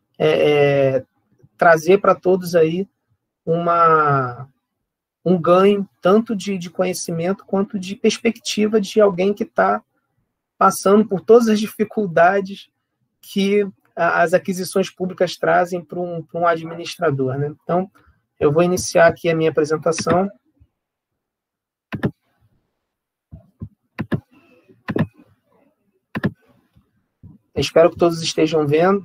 trazer para todos aí um ganho, tanto de conhecimento quanto de perspectiva de alguém que está passando por todas as dificuldades que as aquisições públicas trazem para um administrador, né? Então, eu vou iniciar aqui a minha apresentação. Espero que todos estejam vendo.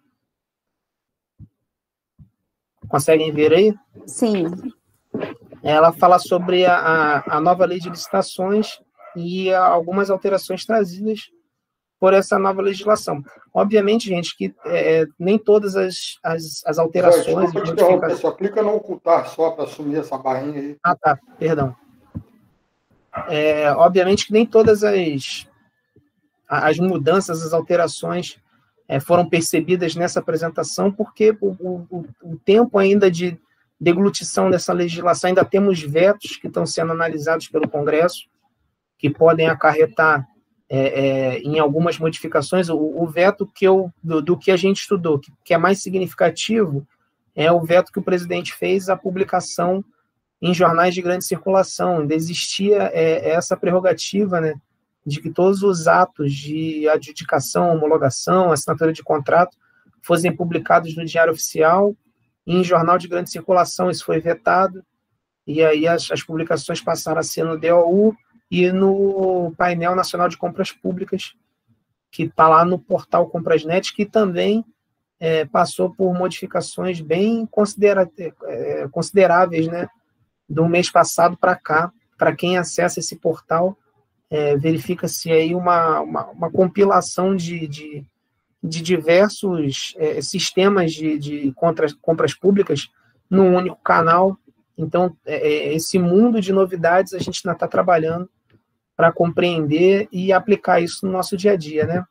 Conseguem ver aí? Sim. Ela fala sobre a nova lei de licitações e algumas alterações trazidas por essa nova legislação. Obviamente, gente, que nem todas as alterações... Só clica no ocultar só para assumir essa barrinha aí. Ah, tá, perdão. Obviamente que nem todas as mudanças, as alterações foram percebidas nessa apresentação, porque o tempo ainda de deglutição dessa legislação, ainda temos vetos que estão sendo analisados pelo Congresso, que podem acarretar em algumas modificações. O veto do que a gente estudou, que é mais significativo, é o veto que o presidente fez à publicação em jornais de grande circulação. Ainda existia essa prerrogativa, né, de que todos os atos de adjudicação, homologação, assinatura de contrato fossem publicados no Diário Oficial e em jornal de grande circulação. Isso foi vetado, e aí as publicações passaram a ser no DOU e no Painel Nacional de Compras Públicas, que está lá no portal Comprasnet, que também passou por modificações bem consideráveis, né, do mês passado para cá. Para quem acessa esse portal, verifica-se aí uma compilação de diversos sistemas de compras públicas num único canal. Então, esse mundo de novidades a gente ainda está trabalhando para compreender e aplicar isso no nosso dia a dia, né?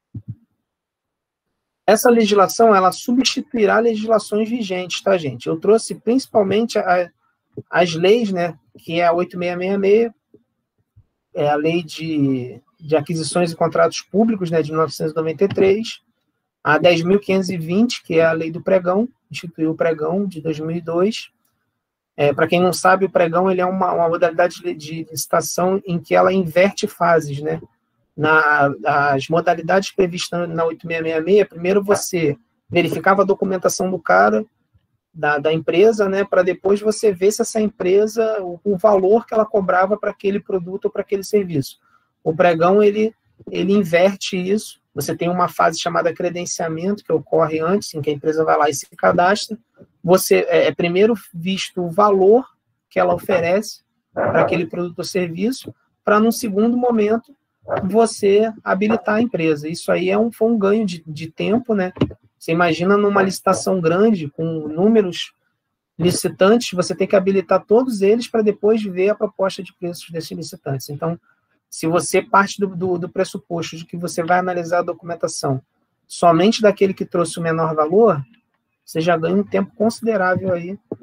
Essa legislação, ela substituirá legislações vigentes, tá, gente? Eu trouxe principalmente as leis, né, que é a 8666, a lei de aquisições e contratos públicos, né, de 1993, a 10.520, que é a lei do pregão, instituiu o pregão de 2002. Para quem não sabe, o pregão ele é uma modalidade de licitação em que ela inverte fases, né? As modalidades previstas na 8666, primeiro você verificava a documentação do cara, da empresa, né, para depois você ver se essa empresa, o valor que ela cobrava para aquele produto ou para aquele serviço. O pregão, ele inverte isso. Você tem uma fase chamada credenciamento, que ocorre antes, em que a empresa vai lá e se cadastra. Você primeiro visto o valor que ela oferece para aquele produto ou serviço, para, num segundo momento, você habilitar a empresa. Isso aí foi um ganho de tempo, né? Você imagina numa licitação grande, com números licitantes, você tem que habilitar todos eles para depois ver a proposta de preços desses licitantes. Então, se você parte do pressuposto de que você vai analisar a documentação somente daquele que trouxe o menor valor, você já ganha um tempo considerável aí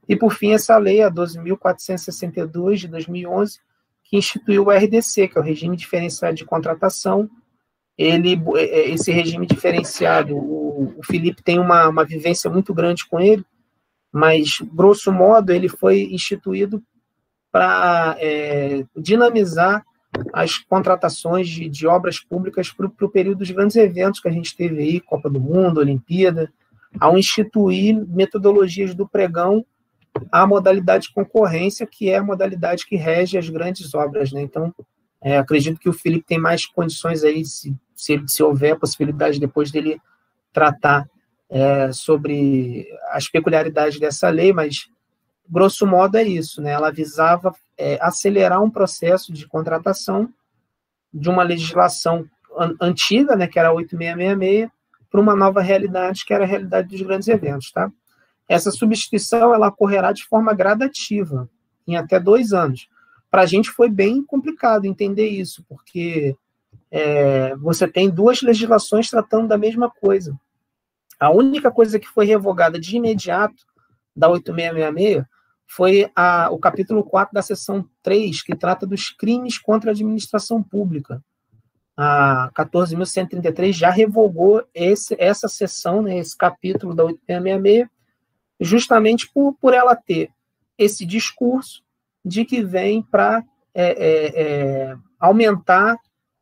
E, por fim, essa lei, a 12.462, de 2011, que instituiu o RDC, que é o Regime Diferenciado de Contratação. Esse regime diferenciado, o Felipe tem uma vivência muito grande com ele, mas, grosso modo, ele foi instituído para dinamizar as contratações de obras públicas para o período dos grandes eventos que a gente teve aí, Copa do Mundo, Olimpíada, ao instituir metodologias do pregão à modalidade de concorrência, que é a modalidade que rege as grandes obras, né? Então, acredito que o Felipe tem mais condições aí, se houver a possibilidade depois dele tratar sobre as peculiaridades dessa lei, mas, grosso modo, é isso, né? Ela visava acelerar um processo de contratação de uma legislação antiga, né, que era a 8666, para uma nova realidade, que era a realidade dos grandes eventos, tá? Essa substituição, ela ocorrerá de forma gradativa, em até 2 anos. Para a gente foi bem complicado entender isso, porque você tem 2 legislações tratando da mesma coisa. A única coisa que foi revogada de imediato da 8666 foi o capítulo 4 da seção 3, que trata dos crimes contra a administração pública. A 14.133 já revogou essa seção, né, esse capítulo da 8666, justamente por ela ter esse discurso de que vem para aumentar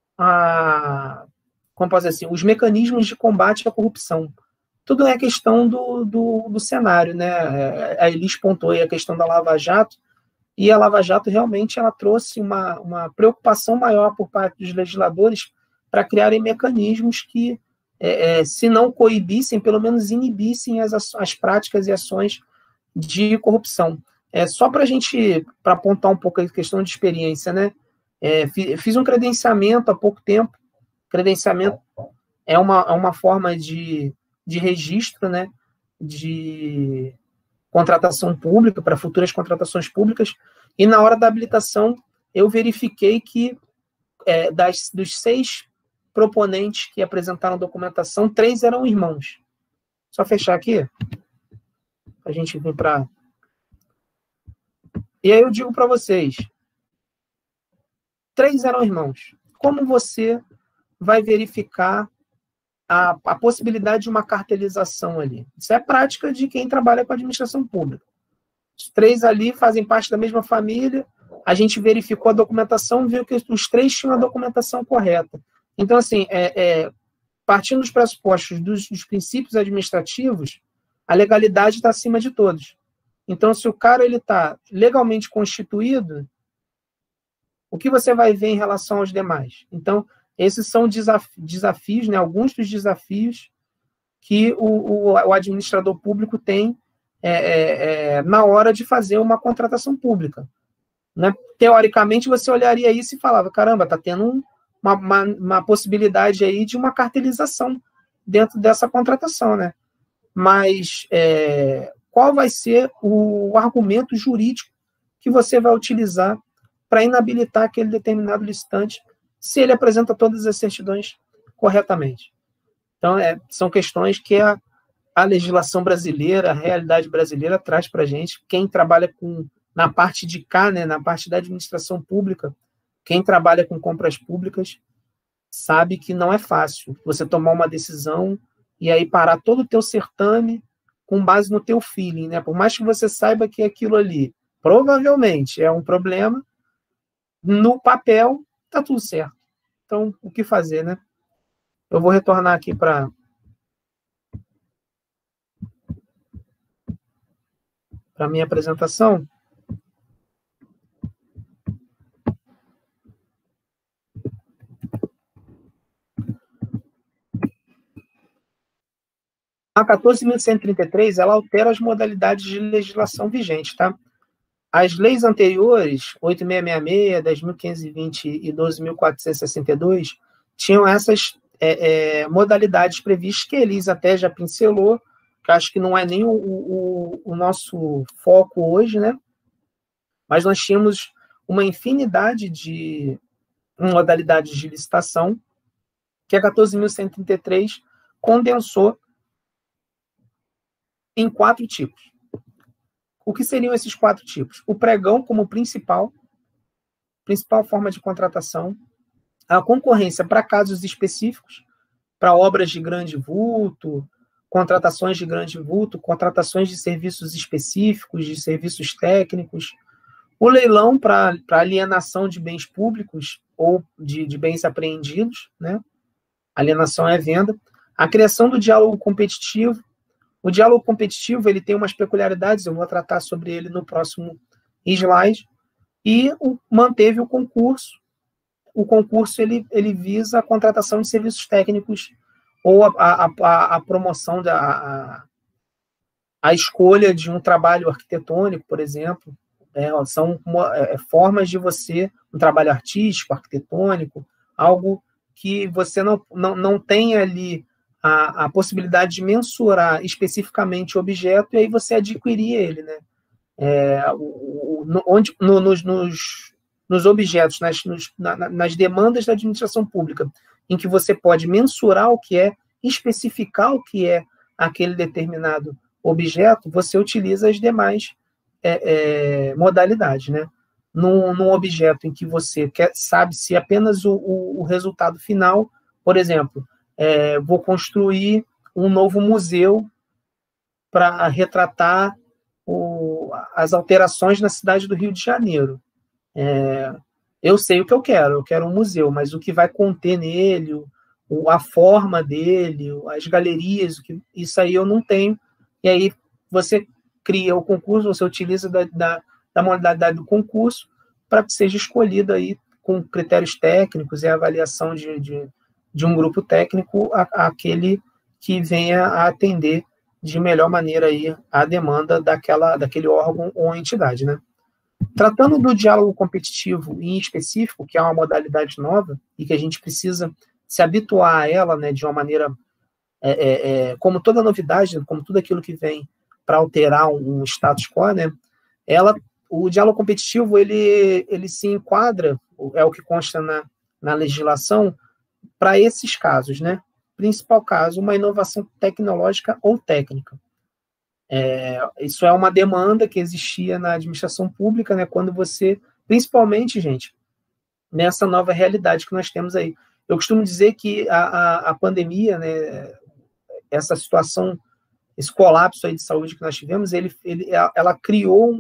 como posso dizer assim, os mecanismos de combate à corrupção. Tudo é questão do cenário, né? A Elis pontuou aí a questão da Lava Jato, e a Lava Jato realmente ela trouxe uma preocupação maior por parte dos legisladores para criarem mecanismos que, se não coibissem, pelo menos inibissem as práticas e ações de corrupção. Só para apontar um pouco a questão de experiência, né? Fiz um credenciamento há pouco tempo. Credenciamento é uma forma de registro, né, de contratação pública, para futuras contratações públicas, e na hora da habilitação eu verifiquei que dos 6 proponentes que apresentaram documentação, 3 eram irmãos. Só fechar aqui, a gente vir para... E aí eu digo para vocês, 3 eram irmãos. Como você vai verificar a possibilidade de uma cartelização ali? Isso é prática de quem trabalha com administração pública. Os 3 ali fazem parte da mesma família, a gente verificou a documentação, viu que os 3 tinham a documentação correta. Então, assim, partindo dos pressupostos dos princípios administrativos, a legalidade está acima de todos. Então, se o cara está legalmente constituído, o que você vai ver em relação aos demais? Então, esses são desafios, né, alguns dos desafios que o administrador público tem na hora de fazer uma contratação pública. Né? Teoricamente, você olharia isso e falava, caramba, está tendo uma possibilidade aí de uma cartelização dentro dessa contratação. Né? Mas qual vai ser o argumento jurídico que você vai utilizar para inabilitar aquele determinado licitante se ele apresenta todas as certidões corretamente? Então, são questões que a legislação brasileira, a realidade brasileira traz para a gente. Quem trabalha na parte de cá, né, na parte da administração pública, quem trabalha com compras públicas, sabe que não é fácil você tomar uma decisão e aí parar todo o teu certame com base no teu feeling, né? Por mais que você saiba que aquilo ali provavelmente é um problema, no papel está tudo certo. Então, o que fazer, né? Eu vou retornar aqui para a minha apresentação. A 14.133, ela altera as modalidades de legislação vigente, tá? As leis anteriores, 8.666, 10.520 e 12.462, tinham essas modalidades previstas que a Elis até já pincelou, que acho que não é nem o nosso foco hoje, né? Mas nós tínhamos uma infinidade de modalidades de licitação que a 14.133 condensou em 4 tipos. O que seriam esses 4 tipos? O pregão como principal forma de contratação, a concorrência para casos específicos, para obras de grande vulto, contratações de grande vulto, contratações de serviços específicos, de serviços técnicos, o leilão para alienação de bens públicos ou de bens apreendidos, né? Alienação é venda, a criação do diálogo competitivo. O diálogo competitivo ele tem umas peculiaridades, eu vou tratar sobre ele no próximo slide, e manteve o concurso. O concurso ele visa a contratação de serviços técnicos ou a promoção, a escolha de um trabalho arquitetônico, por exemplo. São formas de você, um trabalho artístico, arquitetônico, algo que você não tem ali a possibilidade de mensurar especificamente o objeto, e aí você adquirir ele, né? Nos objetos, nas demandas da administração pública, em que você pode mensurar o que é, especificar o que é aquele determinado objeto, você utiliza as demais modalidades, né? Num objeto em que você sabe se apenas o resultado final, por exemplo, vou construir um novo museu para retratar as alterações na cidade do Rio de Janeiro. Eu sei o que eu quero um museu, mas o que vai conter nele, a forma dele, as galerias, isso aí eu não tenho. E aí você cria o concurso, você utiliza da modalidade do concurso para que seja escolhido aí com critérios técnicos e avaliação de um grupo técnico aquele que venha a atender de melhor maneira aí a demanda daquele órgão ou entidade, né? Tratando do diálogo competitivo em específico, que é uma modalidade nova e que a gente precisa se habituar a ela, né, de uma maneira, como toda novidade, como tudo aquilo que vem para alterar um status quo, né, o diálogo competitivo ele se enquadra, é o que consta na legislação, para esses casos, né? Principal caso, uma inovação tecnológica ou técnica. Isso é uma demanda que existia na administração pública, né, quando você, principalmente, gente, nessa nova realidade que nós temos aí. Eu costumo dizer que a pandemia, né, essa situação, esse colapso aí de saúde que nós tivemos, ela criou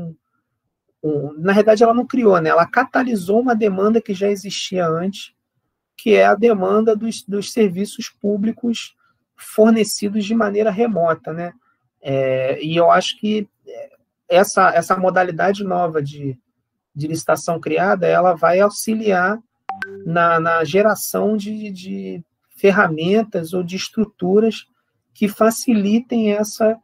na realidade, ela não criou, né, ela catalisou uma demanda que já existia antes, que é a demanda dos serviços públicos fornecidos de maneira remota, né? E eu acho que essa modalidade nova de licitação criada, ela vai auxiliar na geração de ferramentas ou de estruturas que facilitem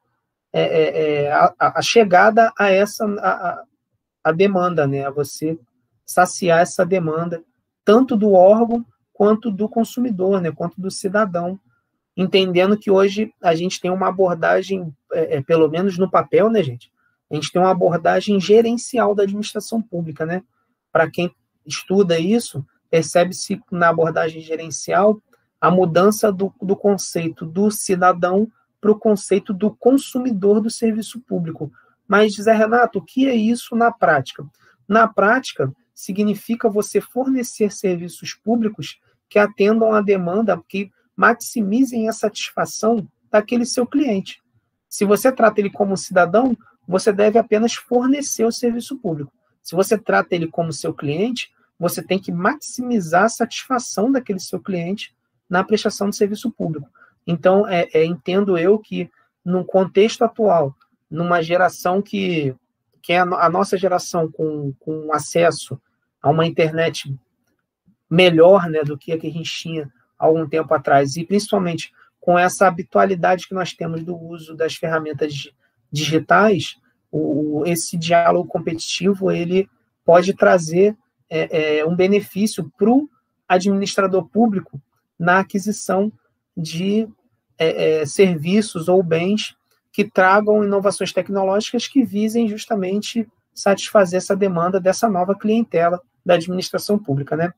a chegada a demanda, né? A você saciar essa demanda, tanto do órgão quanto do consumidor, né? Quanto do cidadão, entendendo que hoje a gente tem uma abordagem, pelo menos no papel, né, gente? A gente tem uma abordagem gerencial da administração pública, né? Para quem estuda isso, percebe-se na abordagem gerencial a mudança do conceito do cidadão para o conceito do consumidor do serviço público. Mas, Zé Renato, o que é isso na prática? Na prática, significa você fornecer serviços públicos que atendam à demanda, que maximizem a satisfação daquele seu cliente. Se você trata ele como cidadão, você deve apenas fornecer o serviço público. Se você trata ele como seu cliente, você tem que maximizar a satisfação daquele seu cliente na prestação de serviço público. Então, entendo eu que, no contexto atual, numa geração que é a nossa geração com acesso a uma internet melhor, né, do que a gente tinha há algum tempo atrás, e principalmente com essa habitualidade que nós temos do uso das ferramentas digitais, esse diálogo competitivo ele pode trazer um benefício para o administrador público na aquisição de serviços ou bens que tragam inovações tecnológicas que visem justamente satisfazer essa demanda dessa nova clientela da administração pública, né?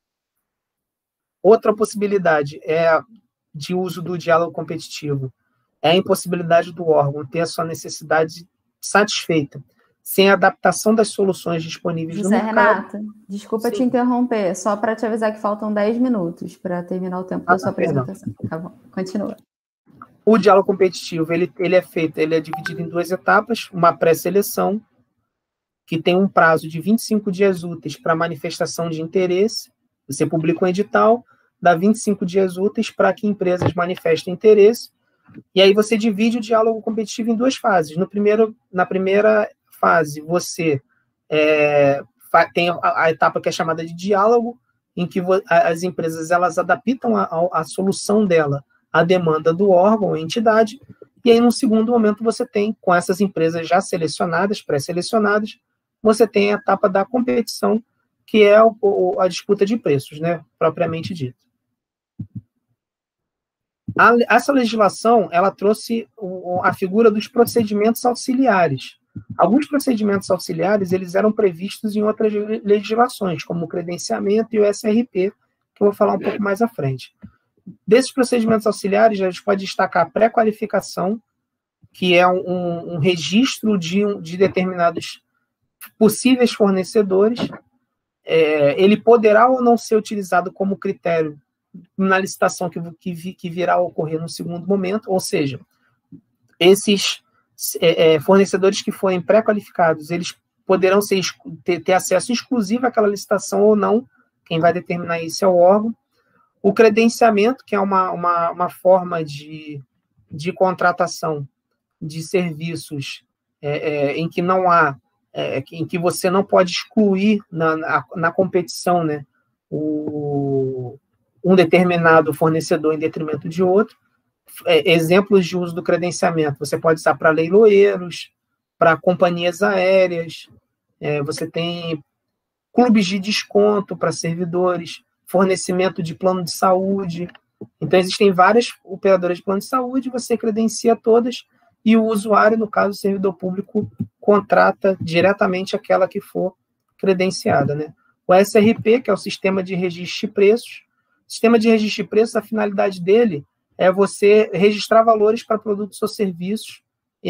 Outra possibilidade de uso do diálogo competitivo é a impossibilidade do órgão ter a sua necessidade satisfeita, sem adaptação das soluções disponíveis no mercado. Renato, desculpa te interromper, só para te avisar que faltam 10 minutos para terminar o tempo da sua apresentação. Tá bom, continua. O diálogo competitivo, ele é dividido em 2 etapas, uma pré-seleção, que tem um prazo de 25 dias úteis para manifestação de interesse, você publica um edital, dá 25 dias úteis para que empresas manifestem interesse, e aí você divide o diálogo competitivo em 2 fases. Na primeira fase, você tem a etapa que é chamada de diálogo, em que as empresas elas adaptam a solução dela à demanda do órgão, a entidade, e aí, no segundo momento, você tem, com essas empresas já selecionadas, pré-selecionadas, você tem a etapa da competição, que é a disputa de preços, né, propriamente dito. Essa legislação, ela trouxe a figura dos procedimentos auxiliares. Alguns procedimentos auxiliares, eles eram previstos em outras legislações, como o credenciamento e o SRP, que eu vou falar um pouco mais à frente. Desses procedimentos auxiliares, a gente pode destacar a pré-qualificação, que é um registro de determinados possíveis fornecedores. Ele poderá ou não ser utilizado como critério na licitação que virá a ocorrer no segundo momento, ou seja, esses fornecedores que forem pré-qualificados, eles poderão ter acesso exclusivo àquela licitação ou não, quem vai determinar isso é o órgão. O credenciamento, que é uma forma de contratação de serviços em que não há, em que você não pode excluir na competição, né, um determinado fornecedor em detrimento de outro. Exemplos de uso do credenciamento, você pode usar para leiloeiros, para companhias aéreas, você tem clubes de desconto para servidores, fornecimento de plano de saúde. Então, existem várias operadoras de plano de saúde, você credencia todas e o usuário, no caso, o servidor público, contrata diretamente aquela que for credenciada, né? O SRP, que é o Sistema de Registro de Preços. O Sistema de Registro de Preços, a finalidade dele é você registrar valores para produtos ou serviços.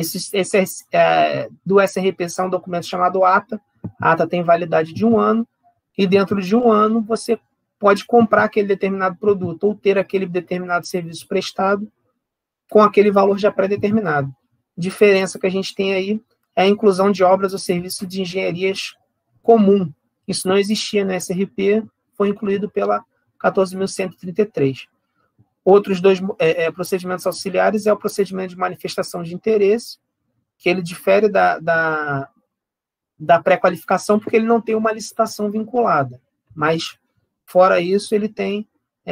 Do SRP são um documento chamado ATA. A ATA tem validade de 1 ano, e dentro de 1 ano você pode comprar aquele determinado produto ou ter aquele determinado serviço prestado com aquele valor já pré-determinado. Diferença que a gente tem aí é a inclusão de obras ou serviços de engenharias comum. Isso não existia no SRP, foi incluído pela 14.133. Outros 2 procedimentos auxiliares é o procedimento de manifestação de interesse, que ele difere da pré-qualificação porque ele não tem uma licitação vinculada, mas fora isso, ele tem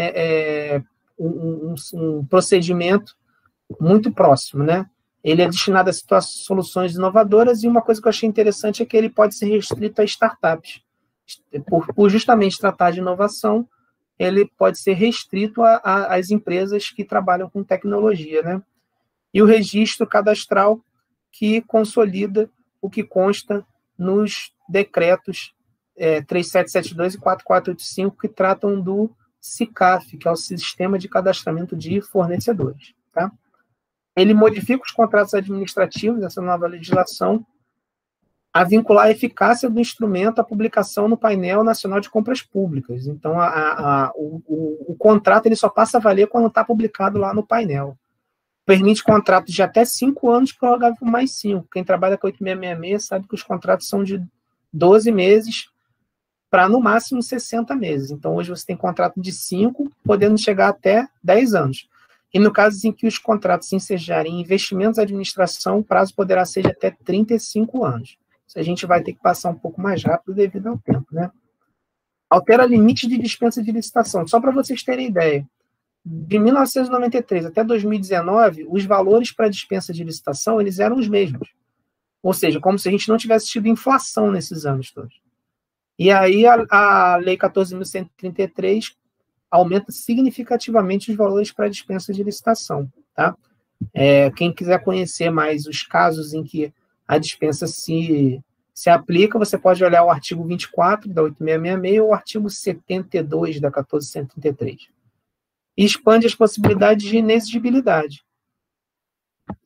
um procedimento muito próximo, né? Ele é destinado a soluções inovadoras, e uma coisa que eu achei interessante é que ele pode ser restrito a startups. Por justamente tratar de inovação, ele pode ser restrito às empresas que trabalham com tecnologia, né? E o registro cadastral, que consolida o que consta nos decretos 3772 e 4485, que tratam do SICAF, que é o Sistema de Cadastramento de Fornecedores. Tá? Ele modifica os contratos administrativos, essa nova legislação, a vincular a eficácia do instrumento à publicação no painel nacional de compras públicas. Então, o contrato ele só passa a valer quando está publicado lá no painel. Permite contratos de até 5 anos, prorrogável por mais 5. Quem trabalha com 8666 sabe que os contratos são de 12 meses para, no máximo, 60 meses. Então, hoje você tem contrato de 5, podendo chegar até 10 anos. E no caso em que os contratos ensejarem investimentos de administração, o prazo poderá ser de até 35 anos. Isso a gente vai ter que passar um pouco mais rápido devido ao tempo, né? Altera limite de dispensa de licitação. Só para vocês terem ideia, de 1993 até 2019, os valores para dispensa de licitação eles eram os mesmos. Ou seja, como se a gente não tivesse tido inflação nesses anos todos. E aí a Lei 14.133 aumenta significativamente os valores para dispensa de licitação. Tá? Quem quiser conhecer mais os casos em que a dispensa se aplica, você pode olhar o artigo 24 da 8666 ou o artigo 72 da 14.133. E expande as possibilidades de inexigibilidade.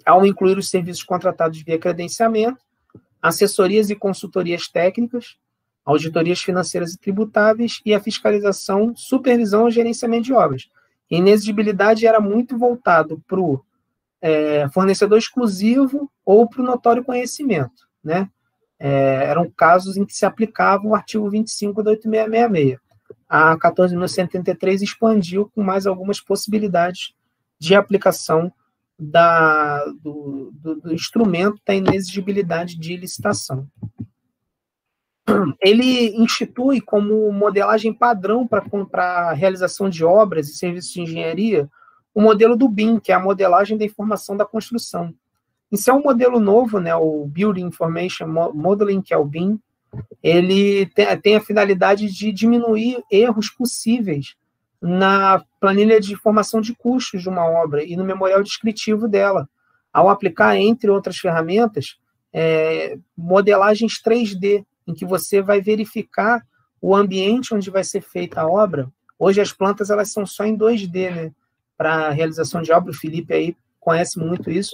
ao incluir os serviços contratados via credenciamento, assessorias e consultorias técnicas, auditorias financeiras e tributáveis e a fiscalização, supervisão e gerenciamento de obras. A inexigibilidade era muito voltado para o fornecedor exclusivo ou para o notório conhecimento, né? Eram casos em que se aplicava o artigo 25 da 8666. A 14.183 expandiu com mais algumas possibilidades de aplicação do instrumento da inexigibilidade de licitação. Ele institui como modelagem padrão para a realização de obras e serviços de engenharia o modelo do BIM, que é a modelagem da informação da construção. Isso é um modelo novo, né, o Building Information Modeling, que é o BIM. Ele tem a finalidade de diminuir erros possíveis na planilha de informação de custos de uma obra e no memorial descritivo dela, ao aplicar, entre outras ferramentas, modelagens 3D, em que você vai verificar o ambiente onde vai ser feita a obra. Hoje as plantas elas são só em 2D, né, para a realização de obra. O Felipe aí conhece muito isso.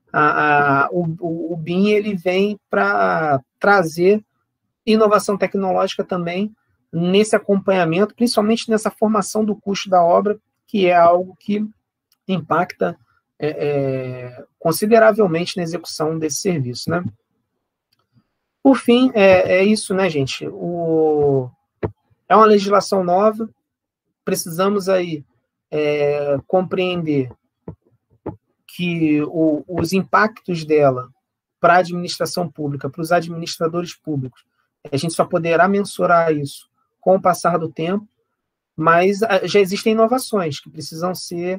O BIM ele vem para trazer inovação tecnológica também nesse acompanhamento, principalmente nessa formação do custo da obra, que é algo que impacta consideravelmente na execução desse serviço, né? Por fim, é isso, né, gente? É uma legislação nova, precisamos aí compreender que os impactos dela para a administração pública, para os administradores públicos, a gente só poderá mensurar isso com o passar do tempo, mas já existem inovações que precisam ser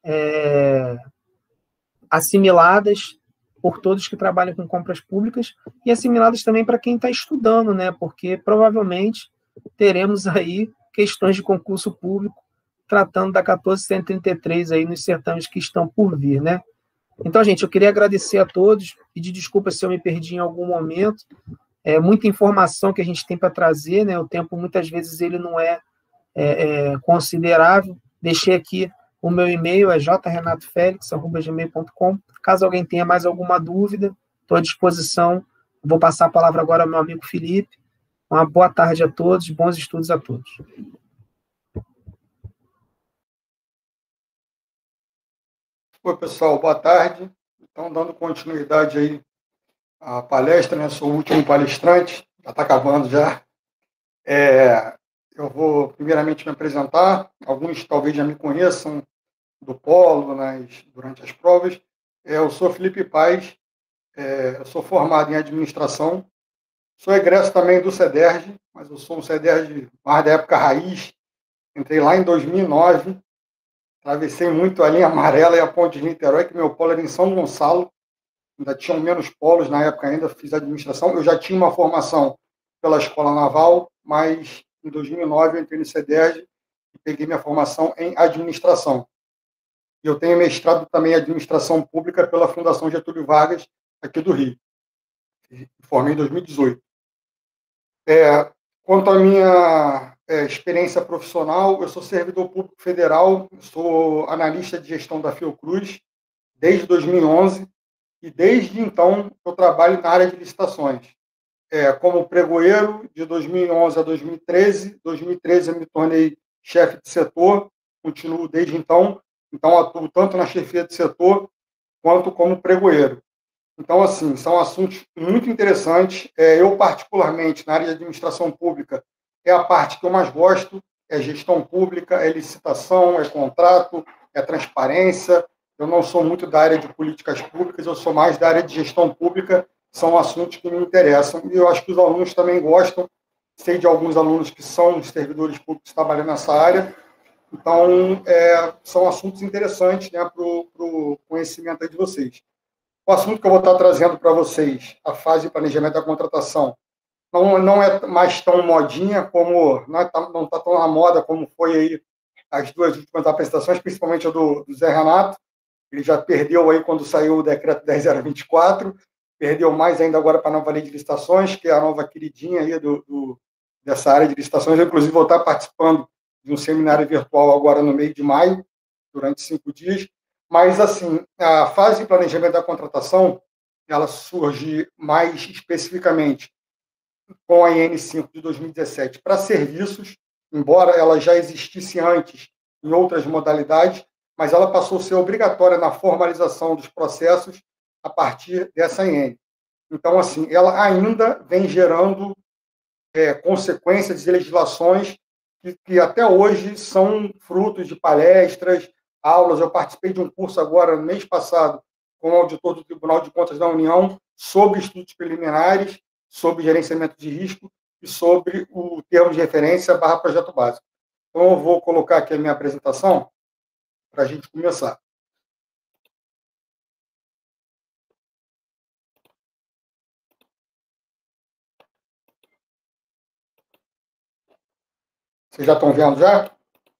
assimiladas por todos que trabalham com compras públicas e assimiladas também para quem está estudando, né? Porque provavelmente teremos aí questões de concurso público tratando da 14.133 aí nos certames que estão por vir, né? Então, gente, eu queria agradecer a todos, pedir desculpa se eu me perdi em algum momento. Muita informação que a gente tem para trazer, né? O tempo, muitas vezes, ele não é considerável. Deixei aqui o meu e-mail, é jrenatofelix@gmail.com. Caso alguém tenha mais alguma dúvida, estou à disposição. Vou passar a palavra agora ao meu amigo Felipe. Uma boa tarde a todos, bons estudos a todos. Oi, pessoal, boa tarde. Então, dando continuidade aí à palestra, né? Sou o último palestrante, já está acabando já. Eu vou primeiramente me apresentar. Alguns talvez já me conheçam do Polo, durante as provas. Eu sou Felipe Paes, eu sou formado em administração, sou egresso também do CEDERJ, mas eu sou um CEDERJ mais da época raiz. Entrei lá em 2009, atravessei muito a linha amarela e a ponte de Niterói, que meu polo era em São Gonçalo, ainda tinham menos polos na época ainda, fiz administração. Eu já tinha uma formação pela Escola Naval, mas em 2009 eu entrei no CEDERJ e peguei minha formação em administração. E eu tenho mestrado também em administração pública pela Fundação Getúlio Vargas, aqui do Rio. Formei em 2018. Quanto à minha experiência profissional, eu sou servidor público federal, sou analista de gestão da Fiocruz desde 2011 e desde então eu trabalho na área de licitações. Como pregoeiro de 2011 a 2013. 2013 eu me tornei chefe de setor, continuo desde então atuo tanto na chefia de setor quanto como pregoeiro. Então, assim, são assuntos muito interessantes. Eu, particularmente, na área de administração pública, é a parte que eu mais gosto, é gestão pública, é licitação, é contrato, é transparência. Eu não sou muito da área de políticas públicas, eu sou mais da área de gestão pública, são assuntos que me interessam. E eu acho que os alunos também gostam. Sei de alguns alunos que são servidores públicos trabalhando nessa área. Então, são assuntos interessantes, né, para o conhecimento aí de vocês. O assunto que eu vou estar trazendo para vocês, a fase de planejamento da contratação, não é mais tão modinha, como não está tão na moda como foi aí as duas últimas apresentações, principalmente a do Zé Renato. Ele já perdeu aí quando saiu o decreto 10.024, perdeu mais ainda agora para a nova lei de licitações, que é a nova queridinha aí dessa área de licitações. Eu, inclusive, vou estar participando de um seminário virtual agora no meio de maio, durante 5 dias. Mas, assim, a fase de planejamento da contratação, ela surge mais especificamente com a IN5 de 2017 para serviços, embora ela já existisse antes em outras modalidades, mas ela passou a ser obrigatória na formalização dos processos a partir dessa IN. Então, assim, ela ainda vem gerando consequências e legislações que até hoje são frutos de palestras, aulas. Eu participei de um curso agora, no mês passado, com o auditor do Tribunal de Contas da União, sobre estudos preliminares, sobre gerenciamento de risco e sobre o termo de referência / projeto básico. Então, eu vou colocar aqui a minha apresentação para a gente começar. Vocês já estão vendo já?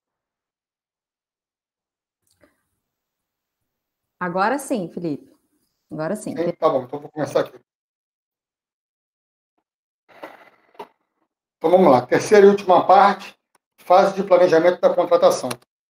Agora sim, Felipe. Agora sim. Sim? Tá bom, então vou começar aqui. Então vamos lá. Terceira e última parte, fase de planejamento da contratação.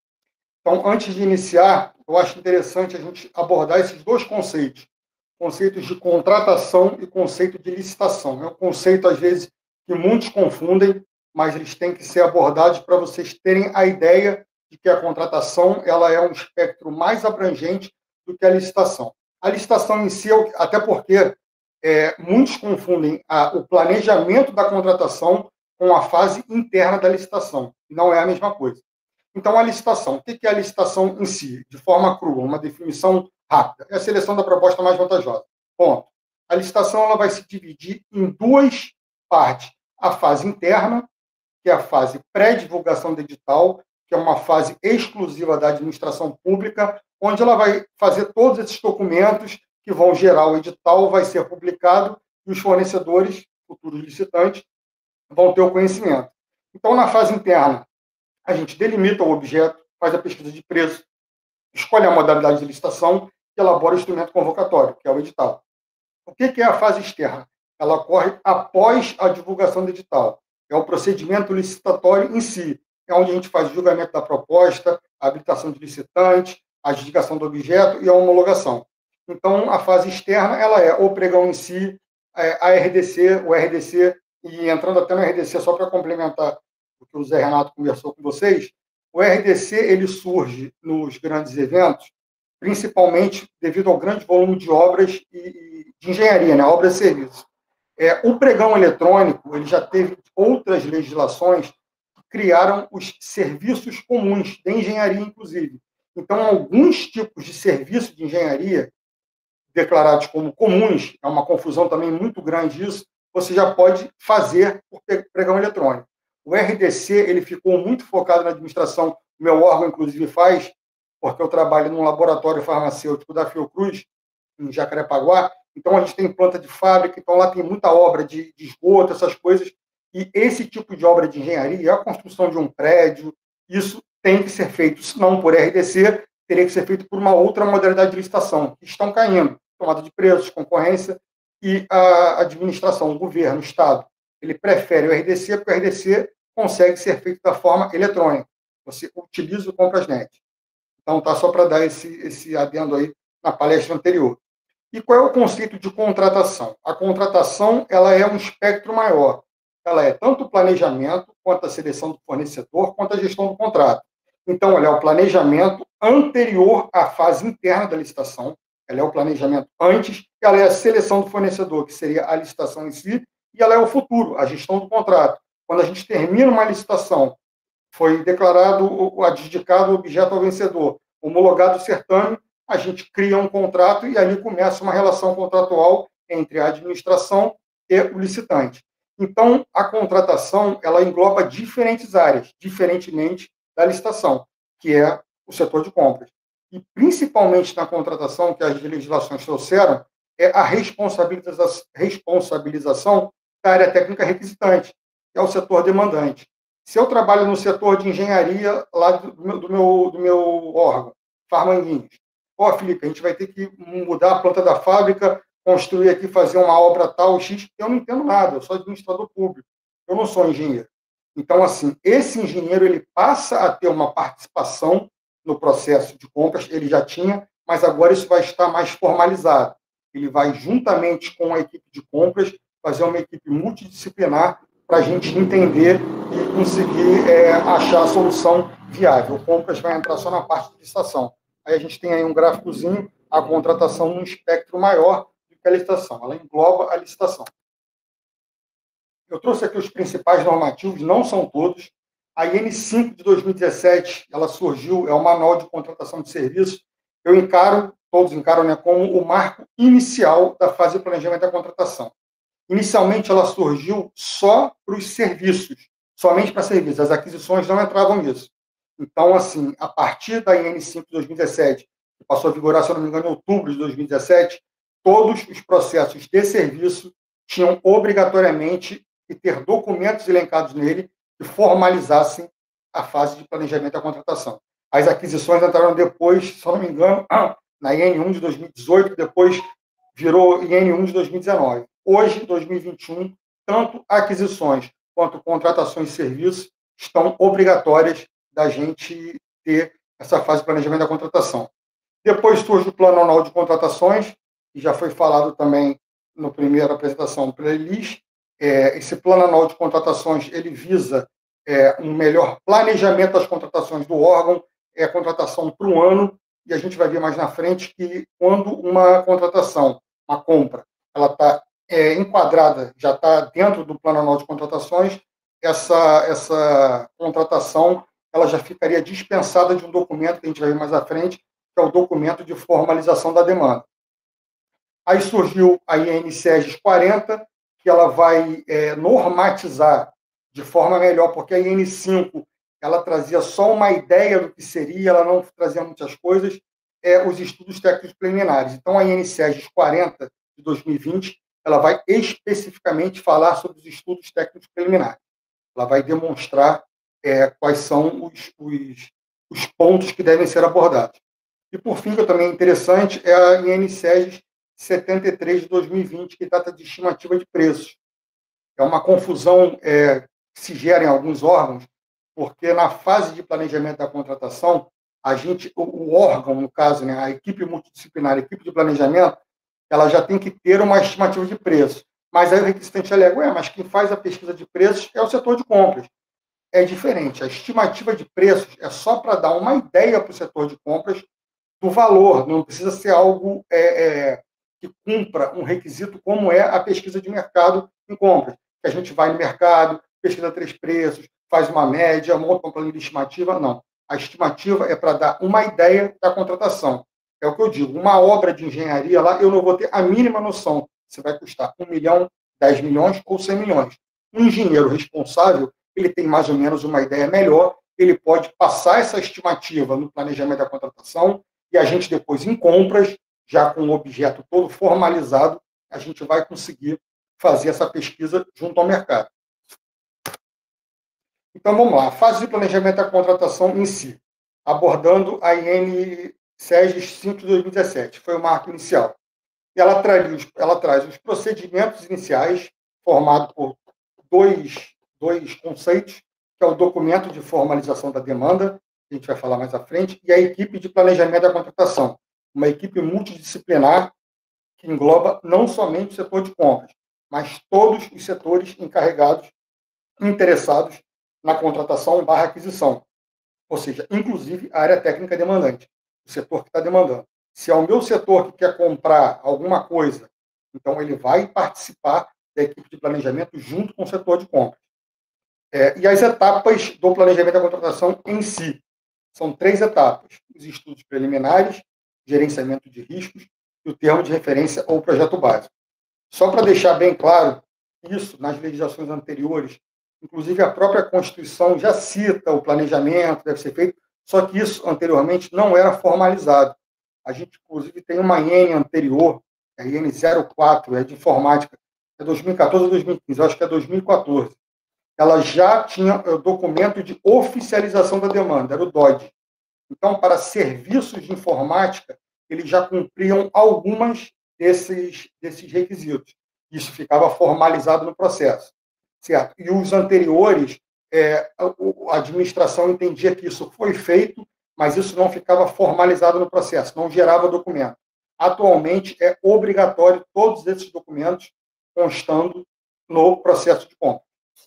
Então, antes de iniciar, eu acho interessante a gente abordar esses dois conceitos. Conceitos de contratação e conceito de licitação. É um conceito, às vezes, que muitos confundem, mas eles têm que ser abordados para vocês terem a ideia de que a contratação ela é um espectro mais abrangente do que a licitação. A licitação em si, até porque muitos confundem o planejamento da contratação com a fase interna da licitação. Não é a mesma coisa. Então, a licitação. O que é a licitação em si? De forma crua, uma definição rápida. É a seleção da proposta mais vantajosa. Ponto. A licitação ela vai se dividir em duas partes. A fase interna, que é a fase pré-divulgação do edital, que é uma fase exclusiva da administração pública, onde ela vai fazer todos esses documentos que vão gerar o edital, vai ser publicado e os fornecedores, futuros licitantes, vão ter o conhecimento. Então, na fase interna, a gente delimita o objeto, faz a pesquisa de preço, escolhe a modalidade de licitação e elabora o instrumento convocatório, que é o edital. O que é a fase externa? Ela ocorre após a divulgação do edital. É o procedimento licitatório em si. É onde a gente faz o julgamento da proposta, a habilitação de licitante, a adjudicação do objeto e a homologação. Então, a fase externa ela é o pregão em si, a RDC, o RDC, e entrando até no RDC, só para complementar o que o Zé Renato conversou com vocês, o RDC ele surge nos grandes eventos, principalmente devido ao grande volume de obras e de engenharia, né, obras e serviços. O pregão eletrônico ele já teve outras legislações que criaram os serviços comuns, de engenharia, inclusive. Então, alguns tipos de serviço de engenharia, declarados como comuns, é uma confusão também muito grande isso, você já pode fazer por pregão eletrônico. O RDC ele ficou muito focado na administração, o meu órgão, inclusive, faz, porque eu trabalho num laboratório farmacêutico da Fiocruz, em Jacarepaguá, então a gente tem planta de fábrica, então lá tem muita obra de esgoto, essas coisas, e esse tipo de obra de engenharia, a construção de um prédio, isso tem que ser feito, se não por RDC, teria que ser feito por uma outra modalidade de licitação, que estão caindo, tomada de preços, concorrência, e a administração, o governo, o Estado, ele prefere o RDC, porque o RDC consegue ser feito da forma eletrônica. Você utiliza o Comprasnet. Então, tá só para dar esse adendo aí na palestra anterior. E qual é o conceito de contratação? A contratação ela é um espectro maior. Ela é tanto o planejamento, quanto a seleção do fornecedor, quanto a gestão do contrato. Então, ela é o planejamento anterior à fase interna da licitação, ela é o planejamento antes, ela é a seleção do fornecedor, que seria a licitação em si, e ela é o futuro, a gestão do contrato. Quando a gente termina uma licitação, foi declarado, adjudicado o objeto ao vencedor, homologado o certame, a gente cria um contrato e aí começa uma relação contratual entre a administração e o licitante. Então, a contratação, ela engloba diferentes áreas, diferentemente da licitação, que é o setor de compras. E, principalmente na contratação, que as legislações trouxeram, é a responsabilização da área técnica requisitante, que é o setor demandante. Se eu trabalho no setor de engenharia lá do meu órgão, Farmanguinhos, Felipe, a gente vai ter que mudar a planta da fábrica, construir aqui, fazer uma obra tal, X, eu não entendo nada, eu sou administrador público, eu não sou engenheiro. Então, assim, esse engenheiro ele passa a ter uma participação no processo de compras, ele já tinha, mas agora isso vai estar mais formalizado. Ele vai, juntamente com a equipe de compras, fazer uma equipe multidisciplinar para a gente entender e conseguir achar a solução viável. O compras vai entrar só na parte de licitação. Aí a gente tem aí um gráficozinho, a contratação num espectro maior do que a licitação. Ela engloba a licitação. Eu trouxe aqui os principais normativos, não são todos. A IN5 de 2017, ela surgiu, é o Manual de Contratação de Serviços. Eu encaro, todos encaram, né, como o marco inicial da fase de planejamento da contratação. Inicialmente, ela surgiu só para os serviços, somente para serviços. As aquisições não entravam nisso. Então, assim, a partir da IN5 de 2017, que passou a vigorar, se eu não me engano, em outubro de 2017, todos os processos de serviço tinham obrigatoriamente que ter documentos elencados nele que formalizassem a fase de planejamento da contratação. As aquisições entraram depois, se eu não me engano, na IN1 de 2018, que depois virou IN1 de 2019. Hoje, 2021, tanto aquisições quanto contratações de serviços estão obrigatórias da gente ter essa fase de planejamento da contratação. Depois surge o Plano Anual de Contratações, que já foi falado também na primeira apresentação do playlist. Esse Plano Anual de Contratações, ele visa um melhor planejamento das contratações do órgão, a contratação para um ano, e a gente vai ver mais na frente que quando uma contratação, uma compra, ela está enquadrada, já está dentro do Plano Anual de Contratações, essa contratação ela já ficaria dispensada de um documento que a gente vai ver mais à frente, que é o documento de formalização da demanda. Aí surgiu a IN-SEGES 40, que ela vai normatizar de forma melhor, porque a IN5 ela trazia só uma ideia do que seria, ela não trazia muitas coisas, os estudos técnicos preliminares. Então, a IN-SEGES 40, de 2020, ela vai especificamente falar sobre os estudos técnicos preliminares. Ela vai demonstrar quais são os pontos que devem ser abordados. E, por fim, que também é interessante, é a IN-SEGES 73 de 2020, que trata de estimativa de preços. É uma confusão que se gera em alguns órgãos, porque na fase de planejamento da contratação, o órgão, no caso, né, a equipe multidisciplinar, a equipe de planejamento, ela já tem que ter uma estimativa de preço. Mas aí o requisitante alega, mas quem faz a pesquisa de preços é o setor de compras. É diferente. A estimativa de preços é só para dar uma ideia para o setor de compras do valor. Não precisa ser algo que cumpra um requisito como é a pesquisa de mercado em compras. Que a gente vai no mercado, pesquisa 3 preços, faz uma média, monta uma planilha estimativa. Não. A estimativa é para dar uma ideia da contratação. É o que eu digo. Uma obra de engenharia lá, eu não vou ter a mínima noção se vai custar 1 milhão, 10 milhões ou 100 milhões. Um engenheiro responsável, ele tem mais ou menos uma ideia melhor, ele pode passar essa estimativa no planejamento da contratação e a gente depois, em compras, já com o objeto todo formalizado, a gente vai conseguir fazer essa pesquisa junto ao mercado. Então, vamos lá. A fase de planejamento da contratação em si, abordando a IN-SEGES 5 de 2017, foi o marco inicial. E ela traz os procedimentos iniciais, formados por dois conceitos, que é o documento de formalização da demanda, que a gente vai falar mais à frente, e a equipe de planejamento da contratação, uma equipe multidisciplinar que engloba não somente o setor de compras, mas todos os setores encarregados, interessados na contratação / aquisição, ou seja, inclusive a área técnica demandante, o setor que está demandando. Se é o meu setor que quer comprar alguma coisa, então ele vai participar da equipe de planejamento junto com o setor de compras. E as etapas do planejamento da contratação em si. São 3 etapas. Os estudos preliminares, gerenciamento de riscos e o termo de referência ou projeto básico. Só para deixar bem claro, isso nas legislações anteriores, inclusive a própria Constituição já cita o planejamento, deve ser feito, só que isso anteriormente não era formalizado. A gente, inclusive, tem uma IN anterior, a IN 04, é de informática, é 2014 ou 2015, eu acho que é 2014. Ela já tinha o documento de oficialização da demanda, era o DOD. Então, para serviços de informática, eles já cumpriam algumas desses requisitos. Isso ficava formalizado no processo. Certo? E os anteriores, a administração entendia que isso foi feito, mas isso não ficava formalizado no processo, não gerava documento. Atualmente, é obrigatório todos esses documentos constando no processo de compra.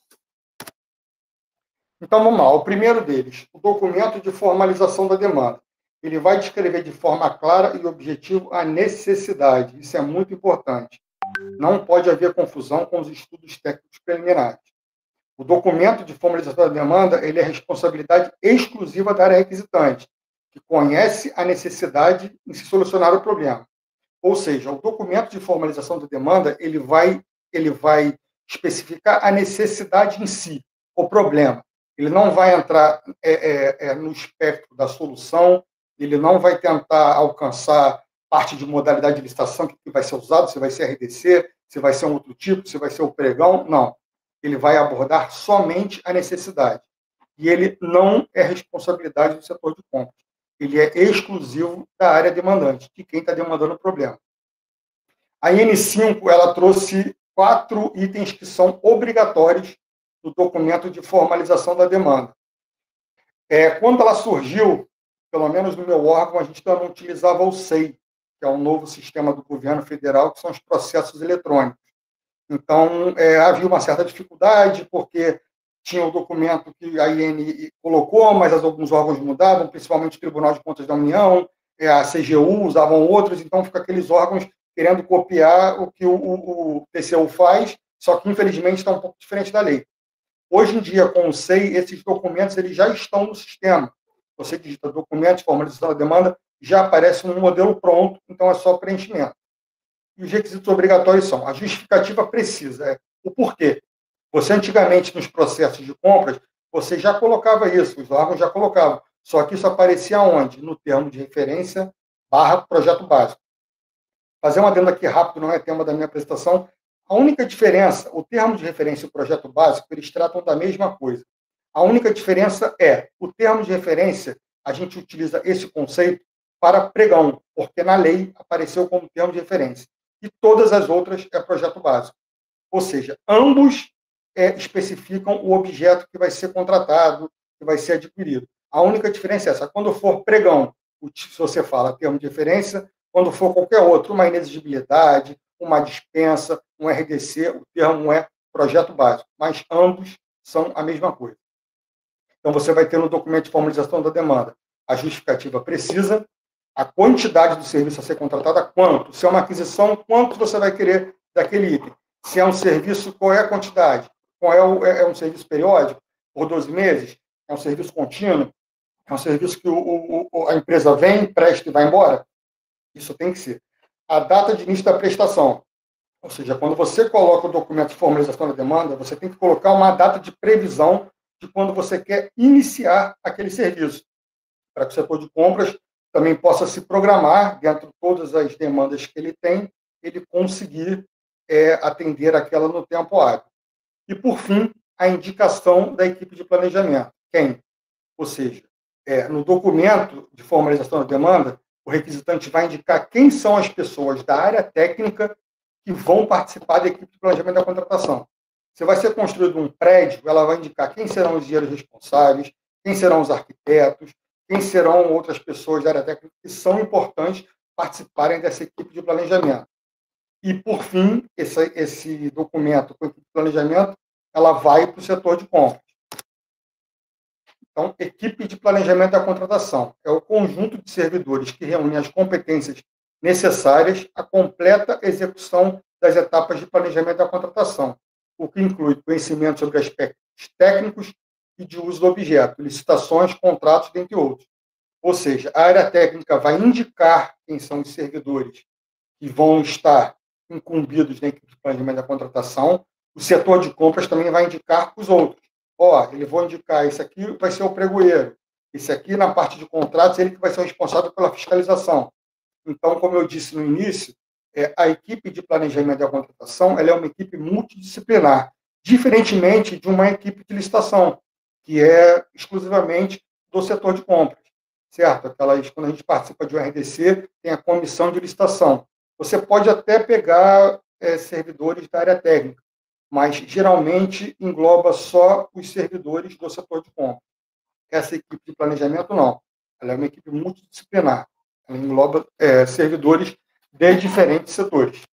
Então, vamos lá. O primeiro deles, o documento de formalização da demanda. Ele vai descrever de forma clara e objetiva a necessidade. Isso é muito importante. Não pode haver confusão com os estudos técnicos preliminares. O documento de formalização da demanda, ele é responsabilidade exclusiva da área requisitante, que conhece a necessidade em se solucionar o problema. Ou seja, o documento de formalização da demanda, ele vai especificar a necessidade em si, o problema. Ele não vai entrar no espectro da solução, ele não vai tentar alcançar parte de modalidade de licitação que vai ser usado, se vai ser RDC, se vai ser um outro tipo, se vai ser o pregão, não. Ele vai abordar somente a necessidade. E ele não é responsabilidade do setor de compras. Ele é exclusivo da área demandante, de quem está demandando o problema. A IN5, ela trouxe 4 itens que são obrigatórios no documento de formalização da demanda. Quando ela surgiu, pelo menos no meu órgão, a gente ainda não utilizava o SEI, que é um novo sistema do governo federal, que são os processos eletrônicos. Então, havia uma certa dificuldade, porque tinha o documento que a IN colocou, mas alguns órgãos mudavam, principalmente o Tribunal de Contas da União, a CGU usavam outros, então fica aqueles órgãos querendo copiar o que o TCU faz, só que, infelizmente, está um pouco diferente da lei. Hoje em dia, com o SEI, esses documentos eles já estão no sistema. Você digita documentos de formalização da demanda, já aparece um modelo pronto, então é só preenchimento. E os requisitos obrigatórios são a justificativa precisa, o porquê. Você, antigamente, nos processos de compras, você já colocava isso, os órgãos já colocavam, só que isso aparecia onde? No termo de referência / projeto básico. Fazer um adendo aqui rápido, não é tema da minha apresentação. A única diferença, o termo de referência e o projeto básico, eles tratam da mesma coisa. A única diferença o termo de referência, a gente utiliza esse conceito para pregão, porque na lei apareceu como termo de referência. E todas as outras é projeto básico. Ou seja, ambos especificam o objeto que vai ser contratado, que vai ser adquirido. A única diferença é essa. Quando for pregão, se você fala termo de referência, quando for qualquer outro, uma inexigibilidade, uma dispensa, um RDC, o termo é projeto básico. Mas ambos são a mesma coisa. Então, você vai ter no documento de formalização da demanda a justificativa precisa, a quantidade do serviço a ser contratada, quanto. Se é uma aquisição, quanto você vai querer daquele item. Se é um serviço, qual é a quantidade? Qual é um serviço periódico, por 12 meses? É um serviço contínuo? É um serviço que a empresa vem, presta e vai embora? Isso tem que ser. A data de início da prestação. Ou seja, quando você coloca o documento de formalização da demanda, você tem que colocar uma data de previsão de quando você quer iniciar aquele serviço, para que o setor de compras também possa se programar, dentro de todas as demandas que ele tem, ele conseguir atender aquela no tempo hábil. E, por fim, a indicação da equipe de planejamento. Quem? Ou seja, no documento de formalização da demanda, o requisitante vai indicar quem são as pessoas da área técnica que vão participar da equipe de planejamento da contratação. Se vai ser construído um prédio, ela vai indicar quem serão os engenheiros responsáveis, quem serão os arquitetos, quem serão outras pessoas da área técnica que são importantes participarem dessa equipe de planejamento. E, por fim, esse documento com a equipe de planejamento, ela vai para o setor de compras. Então, equipe de planejamento da contratação é o conjunto de servidores que reúne as competências necessárias à completa execução das etapas de planejamento da contratação, o que inclui conhecimento sobre aspectos técnicos e de uso do objeto, licitações, contratos, dentre outros. Ou seja, a área técnica vai indicar quem são os servidores que vão estar incumbidos na equipe de planejamento da contratação, o setor de compras também vai indicar os outros. Ele vai indicar, esse aqui vai ser o pregoeiro, esse aqui, na parte de contratos, ele que vai ser o responsável pela fiscalização. Então, como eu disse no início, a equipe de planejamento da contratação ela é uma equipe multidisciplinar, diferentemente de uma equipe de licitação, que é exclusivamente do setor de compras, certo? Quando a gente participa de um RDC, tem a comissão de licitação. Você pode até pegar servidores da área técnica, mas geralmente engloba só os servidores do setor de compras. Essa equipe de planejamento, não. ela é uma equipe multidisciplinar. Ela engloba servidores de diferentes setores.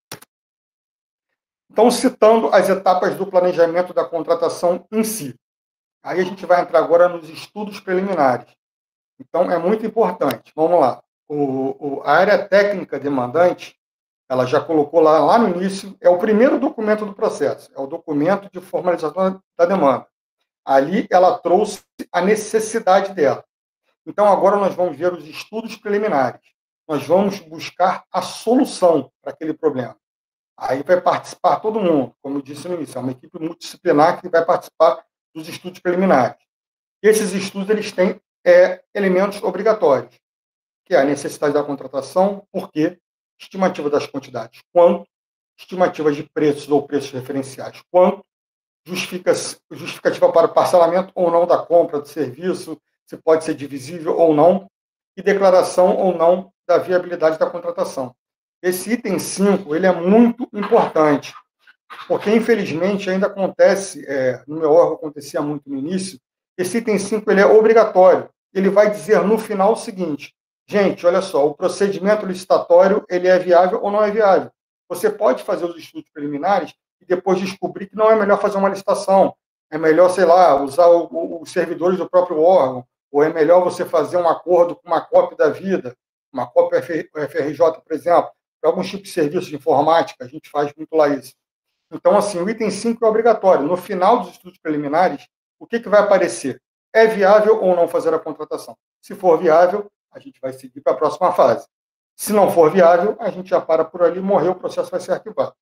Então, citando as etapas do planejamento da contratação em si. Aí a gente vai entrar agora nos estudos preliminares. Então, é muito importante. Vamos lá. A área técnica demandante, ela já colocou lá no início, é o primeiro documento do processo, é o documento de formalização da demanda. Ali ela trouxe a necessidade dela. Então, agora nós vamos ver os estudos preliminares. Nós vamos buscar a solução para aquele problema. Aí vai participar todo mundo, como eu disse no início, é uma equipe multidisciplinar que vai participar dos estudos preliminares. E esses estudos eles têm elementos obrigatórios, que é a necessidade da contratação, por quê? Estimativa das quantidades, quanto, estimativa de preços ou preços referenciais, quanto, justificativa para o parcelamento ou não da compra do serviço, se pode ser divisível ou não, e declaração ou não da viabilidade da contratação. Esse item 5, ele é muito importante, porque, infelizmente, ainda acontece, no meu órgão acontecia muito no início, esse item 5 ele é obrigatório. Ele vai dizer no final o seguinte, gente, olha só, o procedimento licitatório ele é viável ou não é viável. Você pode fazer os estudos preliminares e depois descobrir que não é melhor fazer uma licitação, é melhor, sei lá, usar os servidores do próprio órgão, ou é melhor você fazer um acordo com uma COP da vida, uma COP FRJ, por exemplo, para alguns tipos de serviços de informática, a gente faz muito lá isso. Então, assim, o item 5 é obrigatório. No final dos estudos preliminares, o que vai aparecer? É viável ou não fazer a contratação? Se for viável, a gente vai seguir para a próxima fase. Se não for viável, a gente já para por ali, morreu, o processo vai ser arquivado.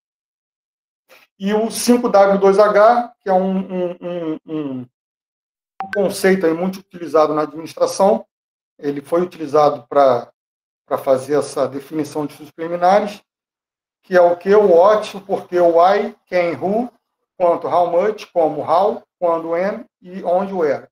E o 5W2H, que é um conceito aí muito utilizado na administração, ele foi utilizado para fazer essa definição de estudos preliminares, que é o que, o what, o porquê, o why, quem, who, quanto, how much, como, how, quando, when e onde, where.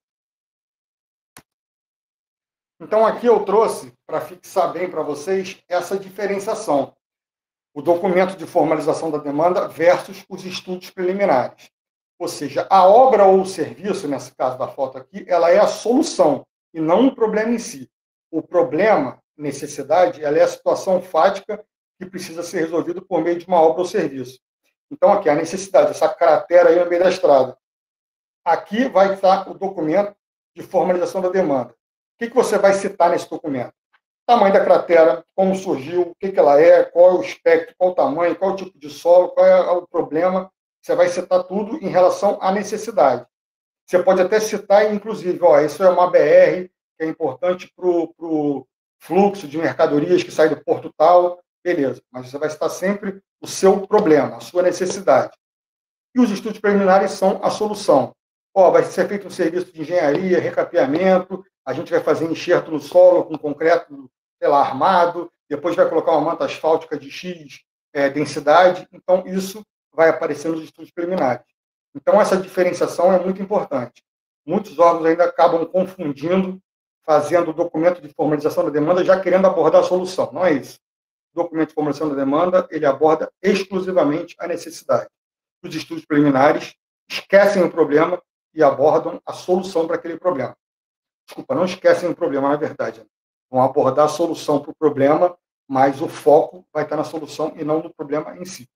Então, aqui eu trouxe, para fixar bem para vocês, essa diferenciação. O documento de formalização da demanda versus os estudos preliminares. Ou seja, a obra ou o serviço, nesse caso da foto aqui, ela é a solução e não o problema em si. O problema, necessidade, ela é a situação fática que precisa ser resolvido por meio de uma obra ou serviço. Então, aqui, a necessidade, essa cratera aí no meio da estrada. Aqui vai estar o documento de formalização da demanda. O que você vai citar nesse documento? Tamanho da cratera, como surgiu, o que ela é, qual é o espectro, qual o tamanho, qual é o tipo de solo, qual é o problema. Você vai citar tudo em relação à necessidade. Você pode até citar, inclusive, isso é uma BR, que é importante para o fluxo de mercadorias que sai do porto tal, beleza. Mas você vai citar sempre o seu problema, a sua necessidade. E os estudos preliminares são a solução. Vai ser feito um serviço de engenharia, recapeamento, a gente vai fazer enxerto no solo com concreto, sei lá, armado, depois vai colocar uma manta asfáltica de X densidade. Então, isso vai aparecer nos estudos preliminares. Então, essa diferenciação é muito importante. Muitos órgãos ainda acabam confundindo, fazendo o documento de formalização da demanda, já querendo abordar a solução. Não é isso. O documento de formalização da demanda, ele aborda exclusivamente a necessidade. Os estudos preliminares esquecem o problema e abordam a solução para aquele problema. Desculpa, não esquecem o problema, na verdade. Vão abordar a solução para o problema, mas o foco vai estar na solução e não no problema em si.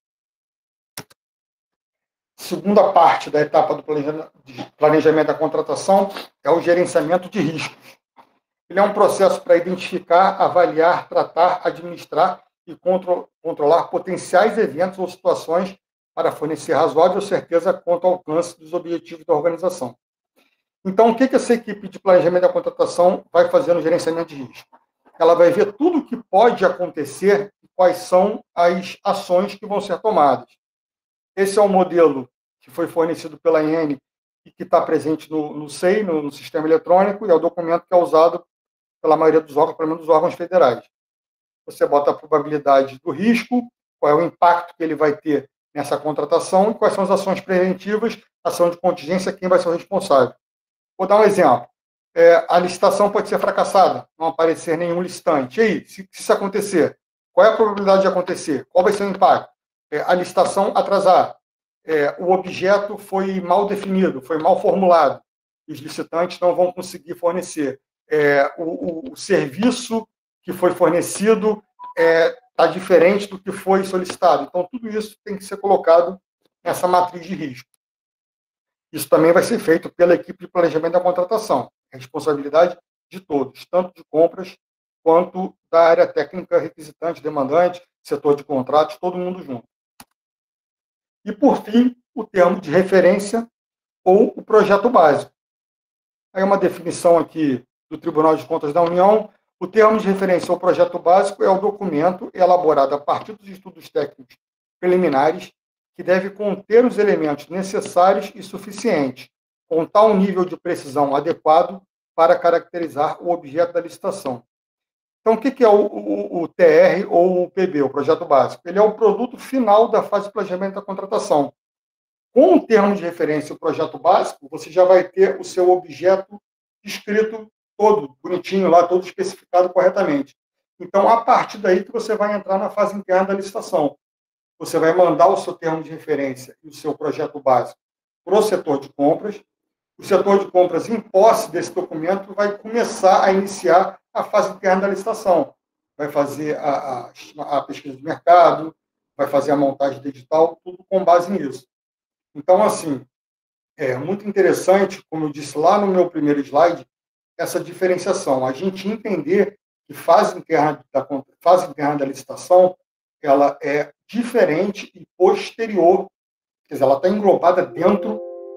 Segunda parte da etapa do planejamento da contratação é o gerenciamento de riscos. Ele é um processo para identificar, avaliar, tratar, administrar e controlar potenciais eventos ou situações para fornecer razoável certeza quanto ao alcance dos objetivos da organização. Então, o que essa equipe de planejamento da contratação vai fazer no gerenciamento de risco? Ela vai ver tudo o que pode acontecer e quais são as ações que vão ser tomadas. Esse é um modelo que foi fornecido pela IN e que está presente no SEI, no Sistema Eletrônico, e é o documento que é usado pela maioria dos órgãos, pelo menos dos órgãos federais. Você bota a probabilidade do risco, qual é o impacto que ele vai ter nessa contratação e quais são as ações preventivas, ação de contingência, quem vai ser o responsável. Vou dar um exemplo. A licitação pode ser fracassada, não aparecer nenhum licitante. E aí, se isso acontecer, qual é a probabilidade de acontecer? Qual vai ser o impacto? A licitação atrasar. O objeto foi mal definido, foi mal formulado. Os licitantes não vão conseguir fornecer. o serviço que foi fornecido está diferente do que foi solicitado. Então, tudo isso tem que ser colocado nessa matriz de risco. Isso também vai ser feito pela equipe de planejamento da contratação. É responsabilidade de todos, tanto de compras quanto da área técnica requisitante, demandante, setor de contratos, todo mundo junto. E, por fim, o termo de referência ou o projeto básico. Aí uma definição aqui do Tribunal de Contas da União. O termo de referência ou projeto básico é o documento elaborado a partir dos estudos técnicos preliminares que deve conter os elementos necessários e suficientes, com tal nível de precisão adequado para caracterizar o objeto da licitação. Então, o que é o TR ou o PB, o projeto básico? Ele é o produto final da fase de planejamento da contratação. Com o termo de referência, o projeto básico, você já vai ter o seu objeto escrito todo, bonitinho lá, todo especificado corretamente. Então, a partir daí que você vai entrar na fase interna da licitação. Você vai mandar o seu termo de referência e o seu projeto básico para o setor de compras. O setor de compras, em posse desse documento, vai começar a iniciar a fase interna da licitação. Vai fazer a pesquisa de mercado, vai fazer a montagem digital, tudo com base nisso. Então, assim, é muito interessante, como eu disse lá no meu primeiro slide, essa diferenciação. A gente entender que fase interna da licitação ela é diferente e posterior, quer dizer, ela está englobada dentro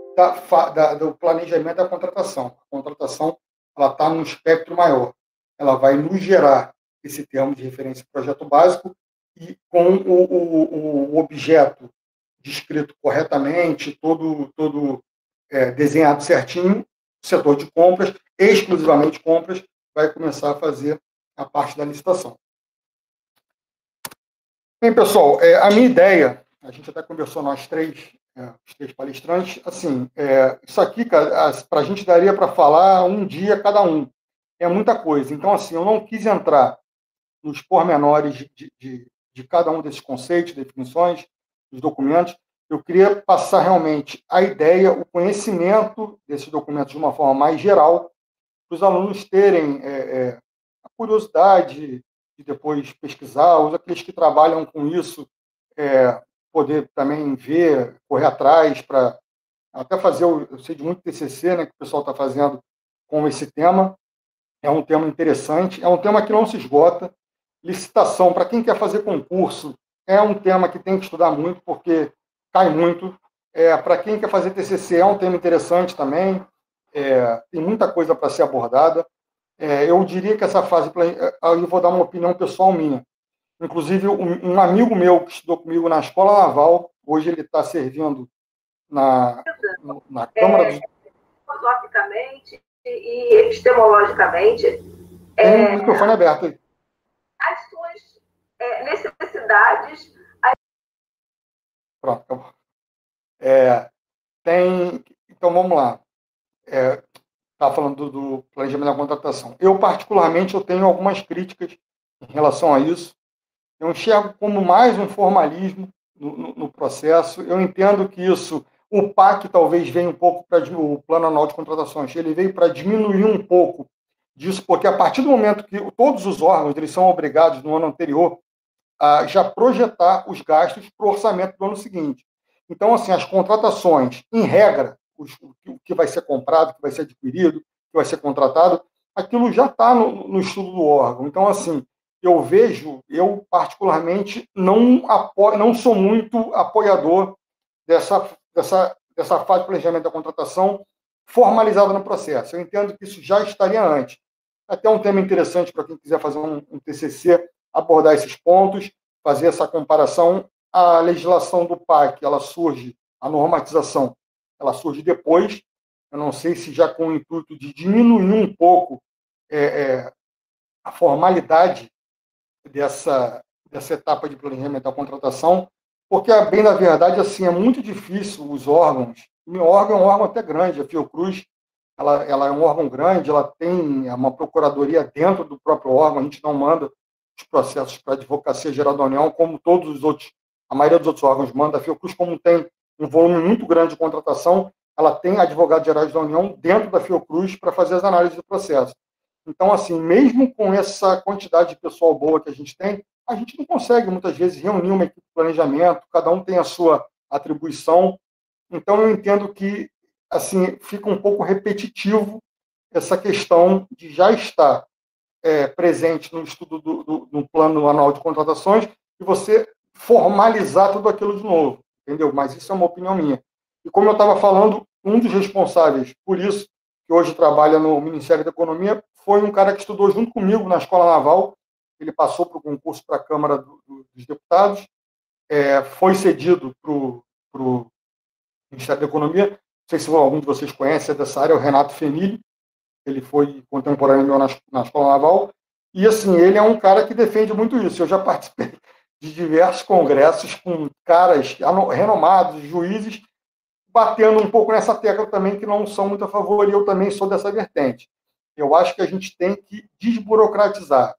do planejamento da contratação. A contratação ela está num espectro maior. Ela vai nos gerar esse termo de referência projeto básico e com o objeto descrito corretamente, todo desenhado certinho, o setor de compras, exclusivamente compras, vai começar a fazer a parte da licitação. Bem, pessoal, a minha ideia, a gente até conversou nós três, os três palestrantes, assim, isso aqui, cara, para a gente daria para falar um dia cada um. É muita coisa. Então, assim, eu não quis entrar nos pormenores de cada um desses conceitos, definições, dos documentos. Eu queria passar realmente a ideia, o conhecimento desses documentos de uma forma mais geral, para os alunos terem a curiosidade de depois pesquisar, os aqueles que trabalham com isso, poder também ver, correr atrás, para até fazer, eu sei de muito TCC, né, que o pessoal está fazendo com esse tema. É um tema interessante, é um tema que não se esgota. Licitação, para quem quer fazer concurso, é um tema que tem que estudar muito, porque cai muito. Para quem quer fazer TCC, é um tema interessante também. Tem muita coisa para ser abordada. Eu diria que essa fase, eu vou dar uma opinião pessoal minha. Inclusive, um amigo meu que estudou comigo na Escola Naval, hoje ele está servindo na Câmara dos... Filosoficamente e epistemologicamente... Tem o microfone aberto aí. As suas necessidades... Pronto, acabou. Então, vamos lá. Estava falando do planejamento da contratação. Eu, particularmente, eu tenho algumas críticas em relação a isso. Eu enxergo como mais um formalismo no processo. Eu entendo que isso, o PAC talvez venha um pouco para o Plano Anual de Contratações, ele veio para diminuir um pouco disso, porque a partir do momento que todos os órgãos eles são obrigados, no ano anterior, a já projetar os gastos para o orçamento do ano seguinte. Então, assim, as contratações, em regra, o que vai ser comprado, o que vai ser adquirido, o que vai ser contratado, aquilo já está no estudo do órgão. Então, assim, eu particularmente não sou muito apoiador dessa fase de planejamento da contratação formalizada no processo. Eu entendo que isso já estaria antes. Até um tema interessante para quem quiser fazer um TCC, abordar esses pontos, fazer essa comparação. A legislação do PAC, a normatização, ela surge depois. Eu não sei se já com o intuito de diminuir um pouco a formalidade dessa etapa de planejamento da contratação, porque, bem na verdade, assim, é muito difícil os órgãos. O meu órgão é um órgão até grande, a Fiocruz, ela é um órgão grande, ela tem uma procuradoria dentro do próprio órgão, a gente não manda os processos para a Advocacia Geral da União, como todos os outros, a maioria dos outros órgãos manda. A Fiocruz, como tem um volume muito grande de contratação, ela tem advogados gerais da União dentro da Fiocruz para fazer as análises do processo. Então, assim, mesmo com essa quantidade de pessoal boa que a gente tem, a gente não consegue, muitas vezes, reunir uma equipe de planejamento, cada um tem a sua atribuição. Então, eu entendo que, assim, fica um pouco repetitivo essa questão de já estar presente no estudo no plano anual de contratações e você formalizar tudo aquilo de novo, entendeu? Mas isso é uma opinião minha. E como eu estava falando, um dos responsáveis por isso, que hoje trabalha no Ministério da Economia, foi um cara que estudou junto comigo na Escola Naval. Ele passou para o concurso para a Câmara dos Deputados, foi cedido para o Ministério da Economia. Não sei se algum de vocês conhece dessa área, é o Renato Fenili. Ele foi contemporâneo meu na Escola Naval. E, assim, ele é um cara que defende muito isso. Eu já participei de diversos congressos com caras renomados, juízes, batendo um pouco nessa tecla também, que não são muito a favor, e eu também sou dessa vertente. Eu acho que a gente tem que desburocratizar,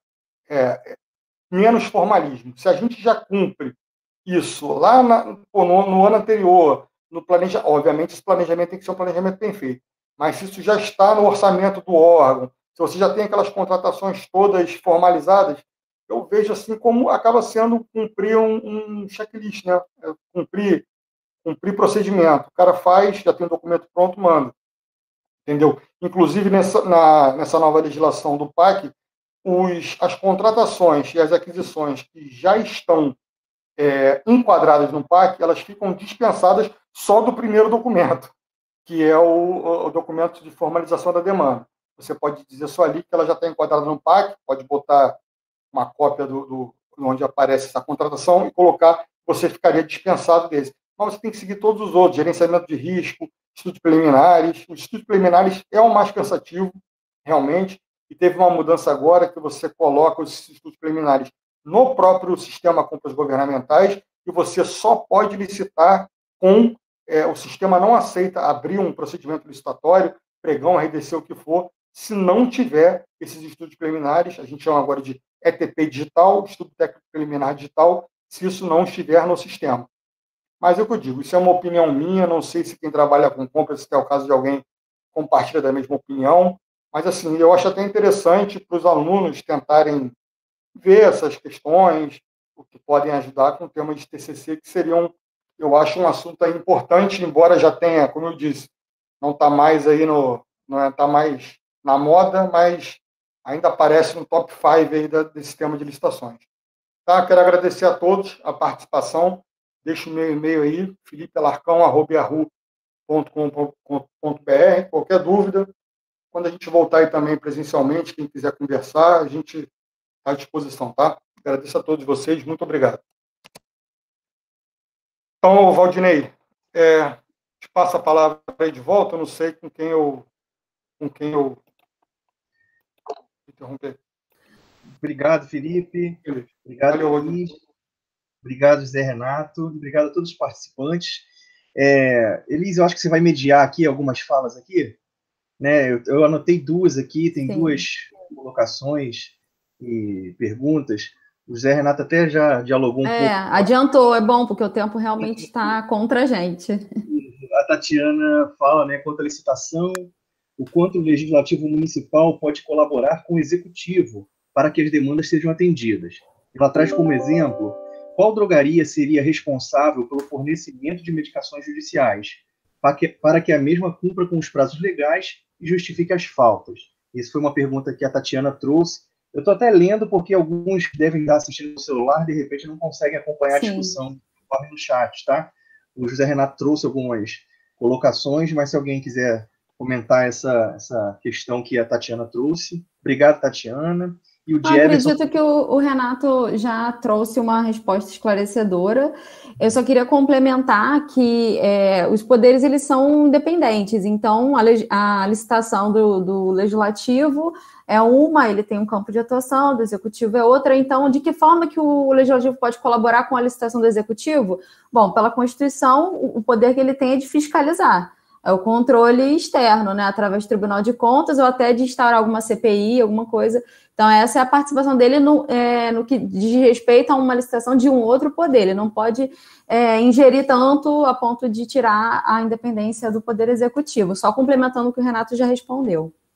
menos formalismo. Se a gente já cumpre isso lá no ano anterior, obviamente esse planejamento tem que ser um planejamento bem feito, mas se isso já está no orçamento do órgão, se você já tem aquelas contratações todas formalizadas, eu vejo assim como acaba sendo cumprir um checklist, né? Cumprir procedimento. O cara faz, já tem um documento pronto, manda. Entendeu? Inclusive, nessa nova legislação do PAC, as contratações e as aquisições que já estão enquadradas no PAC, elas ficam dispensadas só do primeiro documento, que é o documento de formalização da demanda. Você pode dizer só ali que ela já está enquadrada no PAC, pode botar uma cópia onde aparece essa contratação e colocar, você ficaria dispensado desse. Mas você tem que seguir todos os outros, gerenciamento de risco, estudos preliminares. Os estudos preliminares é o mais cansativo, realmente, e teve uma mudança agora que você coloca os estudos preliminares no próprio sistema compras governamentais e você só pode licitar com o sistema não aceita abrir um procedimento licitatório, pregão, RDC, o que for, se não tiver esses estudos preliminares, a gente chama agora de ETP digital, estudo técnico preliminar digital, se isso não estiver no sistema. Mas é o que eu digo, isso é uma opinião minha, não sei se quem trabalha com compras, se é o caso de alguém compartilha da mesma opinião, mas assim, eu acho até interessante para os alunos tentarem ver essas questões, o que podem ajudar com o tema de TCC, que seriam, eu acho, um assunto importante, embora já tenha, como eu disse, não está mais aí não está mais na moda, mas ainda aparece no top 5 aí desse tema de licitações. Tá? Quero agradecer a todos a participação. Deixo o meu e-mail aí, felipealarcão@yahoo.com.br. Qualquer dúvida, quando a gente voltar aí também presencialmente, quem quiser conversar, a gente está à disposição, tá? Agradeço a todos vocês, muito obrigado. Então, Valdinei, te passo a palavra aí de volta, eu não sei com quem eu interromper. Obrigado, Felipe. Obrigado, Luiz. Obrigado, Zé Renato. Obrigado a todos os participantes. Elise, eu acho que você vai mediar aqui algumas falas aqui. Né? Eu anotei duas aqui, tem duas colocações e perguntas. O Zé Renato até já dialogou um pouco. Adiantou, é bom, porque o tempo realmente está contra a gente. A Tatiana fala, né, quanto à licitação, o quanto o Legislativo Municipal pode colaborar com o Executivo para que as demandas sejam atendidas. Ela traz como exemplo qual drogaria seria responsável pelo fornecimento de medicações judiciais, para que a mesma cumpra com os prazos legais e justifique as faltas. Essa foi uma pergunta que a Tatiana trouxe. Eu estou até lendo porque alguns devem estar assistindo no celular, de repente não conseguem acompanhar a discussão que ocorre no chat, tá? O José Renato trouxe algumas colocações, mas se alguém quiser comentar essa questão que a Tatiana trouxe. Obrigado, Tatiana. E o acredito que o Renato já trouxe uma resposta esclarecedora. Eu só queria complementar que os poderes eles são independentes. Então, a licitação do Legislativo é uma, ele tem um campo de atuação, do Executivo é outra. Então, de que forma que o Legislativo pode colaborar com a licitação do Executivo? Bom, pela Constituição, o poder que ele tem é de fiscalizar. É o controle externo, né, através do Tribunal de Contas ou até de instaurar alguma CPI, alguma coisa. Então, essa é a participação dele no que diz respeito a uma licitação de um outro poder. Ele não pode ingerir tanto a ponto de tirar a independência do Poder Executivo, só complementando o que o Renato já respondeu.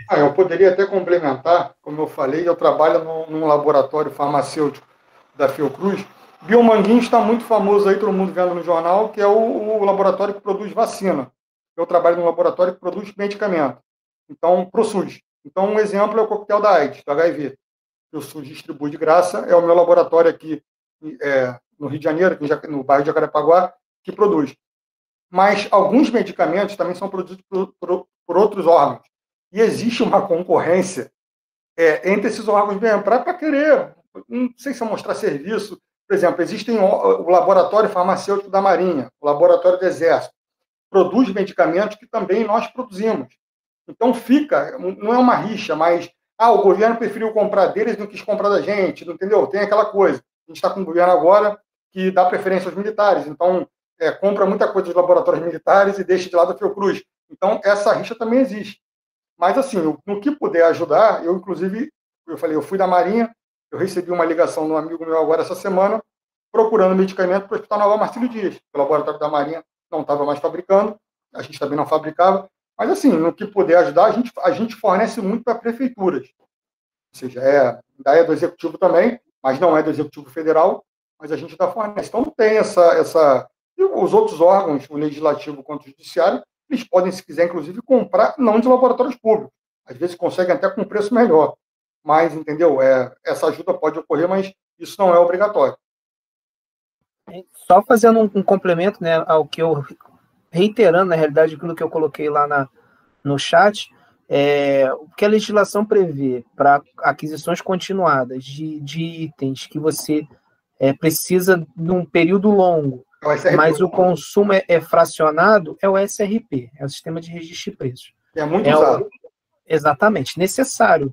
Eu poderia até complementar, como eu falei, eu trabalho num laboratório farmacêutico da Fiocruz. Biomanguinhos está muito famoso aí, todo mundo vendo no jornal, que é o laboratório que produz vacina. Eu trabalho num laboratório que produz medicamento. Então, pro SUS. Então, um exemplo é o coquetel da AIDS, do HIV, que o SUS distribui de graça. É o meu laboratório aqui no Rio de Janeiro, no bairro de Jacarepaguá, que produz. Mas alguns medicamentos também são produzidos por outros órgãos. E existe uma concorrência entre esses órgãos mesmo, para querer, não sei se é mostrar serviço. Por exemplo, existem o laboratório farmacêutico da Marinha, o laboratório do Exército, produz medicamentos que também nós produzimos. Então não é uma rixa, mas o governo preferiu comprar deles do que quis comprar da gente, entendeu? Tem aquela coisa. A gente está com um governo agora que dá preferência aos militares, então compra muita coisa dos laboratórios militares e deixa de lado a Fiocruz. Então, essa rixa também existe. Mas, assim, no que puder ajudar, inclusive, eu fui da Marinha, eu recebi uma ligação de um amigo meu agora essa semana, procurando medicamento para o Hospital Naval Marcílio Dias. O laboratório da Marinha não estava mais fabricando, a gente também não fabricava. Mas, assim, no que puder ajudar, a gente fornece muito para prefeituras. Ou seja, ainda é do Executivo também, mas não é do Executivo Federal, mas a gente está fornecendo. Então, tem essa... E os outros órgãos, o Legislativo quanto o Judiciário, eles podem, se quiser, inclusive, comprar, não de laboratórios públicos. Às vezes conseguem até com preço melhor. Mas, entendeu? Essa ajuda pode ocorrer, mas isso não é obrigatório. Só fazendo um complemento, né, ao que eu... Reiterando, na realidade, aquilo que eu coloquei lá no chat, o que a legislação prevê para aquisições continuadas de itens que você precisa num período longo, mas o consumo é fracionado, é o SRP, é o Sistema de Registro de Preços. É muito usado. Exatamente, necessário.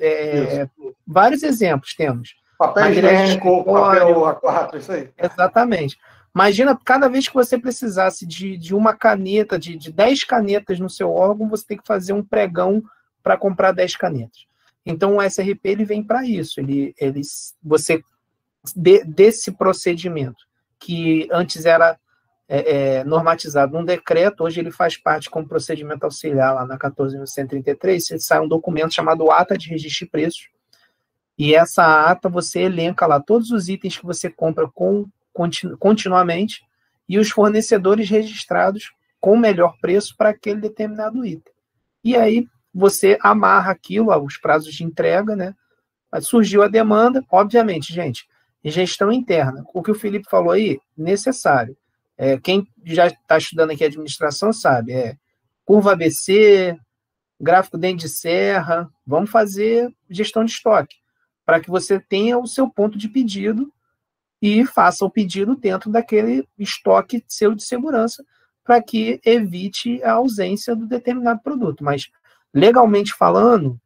Vários exemplos temos. Papel higiênico, papel A4, isso aí. Exatamente. Imagina, cada vez que você precisasse de uma caneta, de 10 canetas no seu órgão, você tem que fazer um pregão para comprar 10 canetas. Então, o SRP ele vem para isso. Você desse procedimento, que antes era normatizado num decreto, hoje ele faz parte como procedimento auxiliar lá na 14.133, sai um documento chamado Ata de Registro de Preços, e essa ata você elenca lá todos os itens que você compra continuamente e os fornecedores registrados com o melhor preço para aquele determinado item. E aí você amarra aquilo, os prazos de entrega, né? Surgiu a demanda, obviamente, gente, gestão interna. O que o Felipe falou aí, necessário. Quem já está estudando aqui administração sabe, curva ABC, gráfico dente de serra, vamos fazer gestão de estoque, para que você tenha o seu ponto de pedido e faça o pedido dentro daquele estoque seu de segurança, para que evite a ausência do determinado produto. Mas, legalmente falando,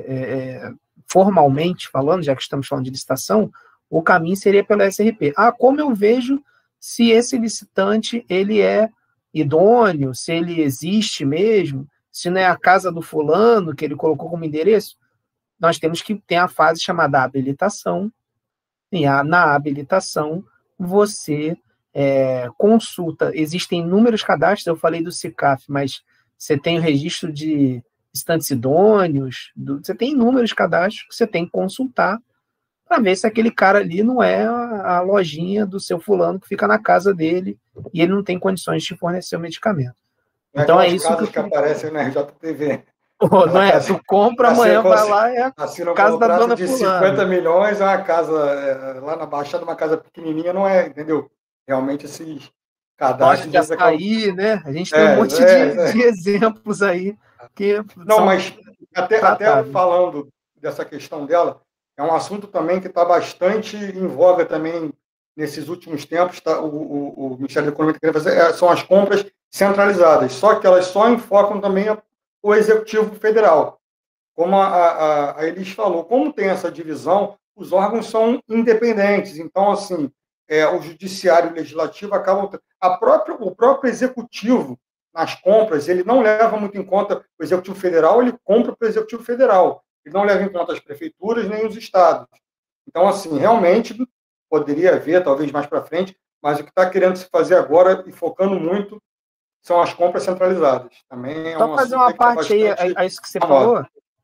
formalmente falando, já que estamos falando de licitação, o caminho seria pela SRP. Como eu vejo se esse licitante ele é idôneo, se ele existe mesmo, se não é a casa do fulano que ele colocou como endereço? Nós temos que ter a fase chamada habilitação, e na habilitação você consulta, existem inúmeros cadastros, eu falei do CICAF, mas você tem o registro de estantes idôneos, você tem inúmeros cadastros que você tem que consultar para ver se aquele cara ali não é a lojinha do seu fulano que fica na casa dele e ele não tem condições de fornecer o medicamento. Então é isso que aparecem na RJTV. Não é? Tu compra amanhã, vai lá, é a casa da dona de fulana. 50 milhões, é uma casa lá na Baixada, uma casa pequenininha, não é, entendeu? Realmente esses cadastros... De açaí, né? A gente tem um monte de exemplos aí. Não, mas até falando dessa questão dela, é um assunto também que está bastante em voga também nesses últimos tempos. Tá? O Ministério da Economia quer fazer são as compras centralizadas, só que elas só enfocam também o Executivo Federal. Como a Elis falou, como tem essa divisão, os órgãos são independentes. Então, assim, o Judiciário e o Legislativo acabam... O próprio Executivo, nas compras, ele não leva muito em conta o Executivo Federal, ele compra para o Executivo Federal. Ele não leva em conta as prefeituras nem os estados. Então, assim, realmente poderia haver, talvez mais para frente, mas o que está querendo se fazer agora e focando muito são as compras centralizadas. Também só fazer uma parte aí, a isso que você falou,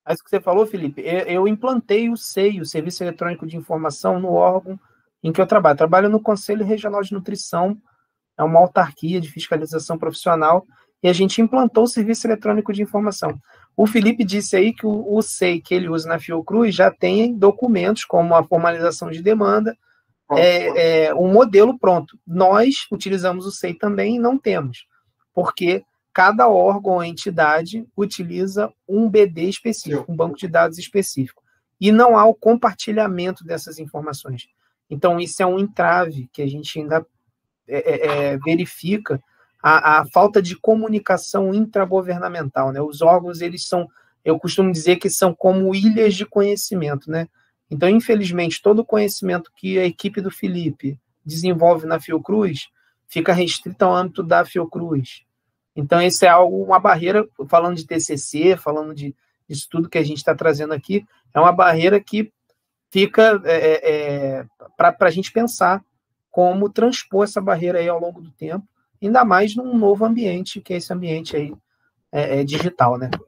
Isso que você falou, Felipe, eu implantei o SEI, o Serviço Eletrônico de Informação, no órgão em que eu trabalho. Trabalho no Conselho Regional de Nutrição, é uma autarquia de fiscalização profissional, e a gente implantou o Serviço Eletrônico de Informação. O Felipe disse aí que o SEI que ele usa na Fiocruz já tem documentos, como a formalização de demanda, um modelo pronto. Nós utilizamos o SEI também e não temos, porque cada órgão ou entidade utiliza um BD específico, um banco de dados específico. E não há o compartilhamento dessas informações. Então, isso é um entrave que a gente ainda verifica, a falta de comunicação intragovernamental, né? Os órgãos, eles são, eu costumo dizer que são como ilhas de conhecimento, né? Então, infelizmente, todo o conhecimento que a equipe do Felipe desenvolve na Fiocruz fica restrito ao âmbito da Fiocruz. Então, isso é uma barreira, falando de TCC, falando disso tudo que a gente está trazendo aqui, é uma barreira que fica para a gente pensar como transpor essa barreira aí ao longo do tempo, ainda mais num novo ambiente, que é esse ambiente aí digital, né?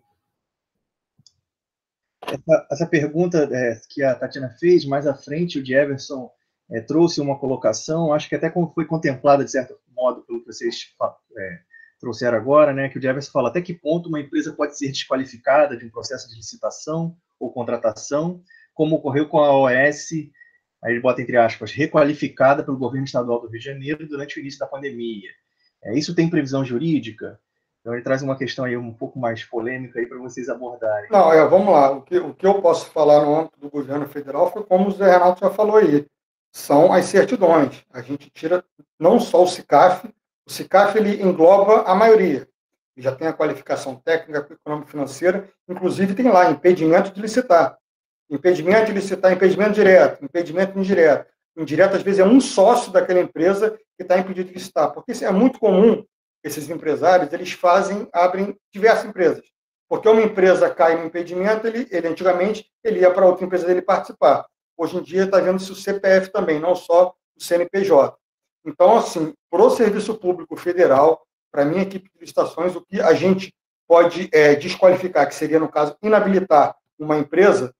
Essa pergunta que a Tatiana fez, mais à frente o Jefferson trouxe uma colocação, acho que até como foi contemplada, de certo modo, pelo que vocês trouxeram agora, né, que o Jefferson fala até que ponto uma empresa pode ser desqualificada de um processo de licitação ou contratação, como ocorreu com a OS, aí ele bota entre aspas, requalificada pelo governo estadual do Rio de Janeiro durante o início da pandemia. Isso tem previsão jurídica? Então ele traz uma questão aí um pouco mais polêmica aí para vocês abordarem. Não, vamos lá. O que eu posso falar no âmbito do governo federal foi como o Zé Renato já falou aí. São as certidões. A gente tira não só o SICAF. O SICAF ele engloba a maioria. Ele já tem a qualificação técnica, econômico-financeira. Inclusive tem lá impedimento de licitar. Impedimento de licitar, impedimento direto, impedimento indireto. Indireto, às vezes, é um sócio daquela empresa que está impedido de licitar. Porque isso é muito comum. Esses empresários, eles abrem diversas empresas. Porque uma empresa cai no impedimento, ele antigamente ele ia para outra empresa dele participar. Hoje em dia está vendo-se o CPF também, não só o CNPJ. Então, assim, para o Serviço Público Federal, para a minha equipe de licitações, o que a gente pode desqualificar, que seria, no caso, inabilitar uma empresa,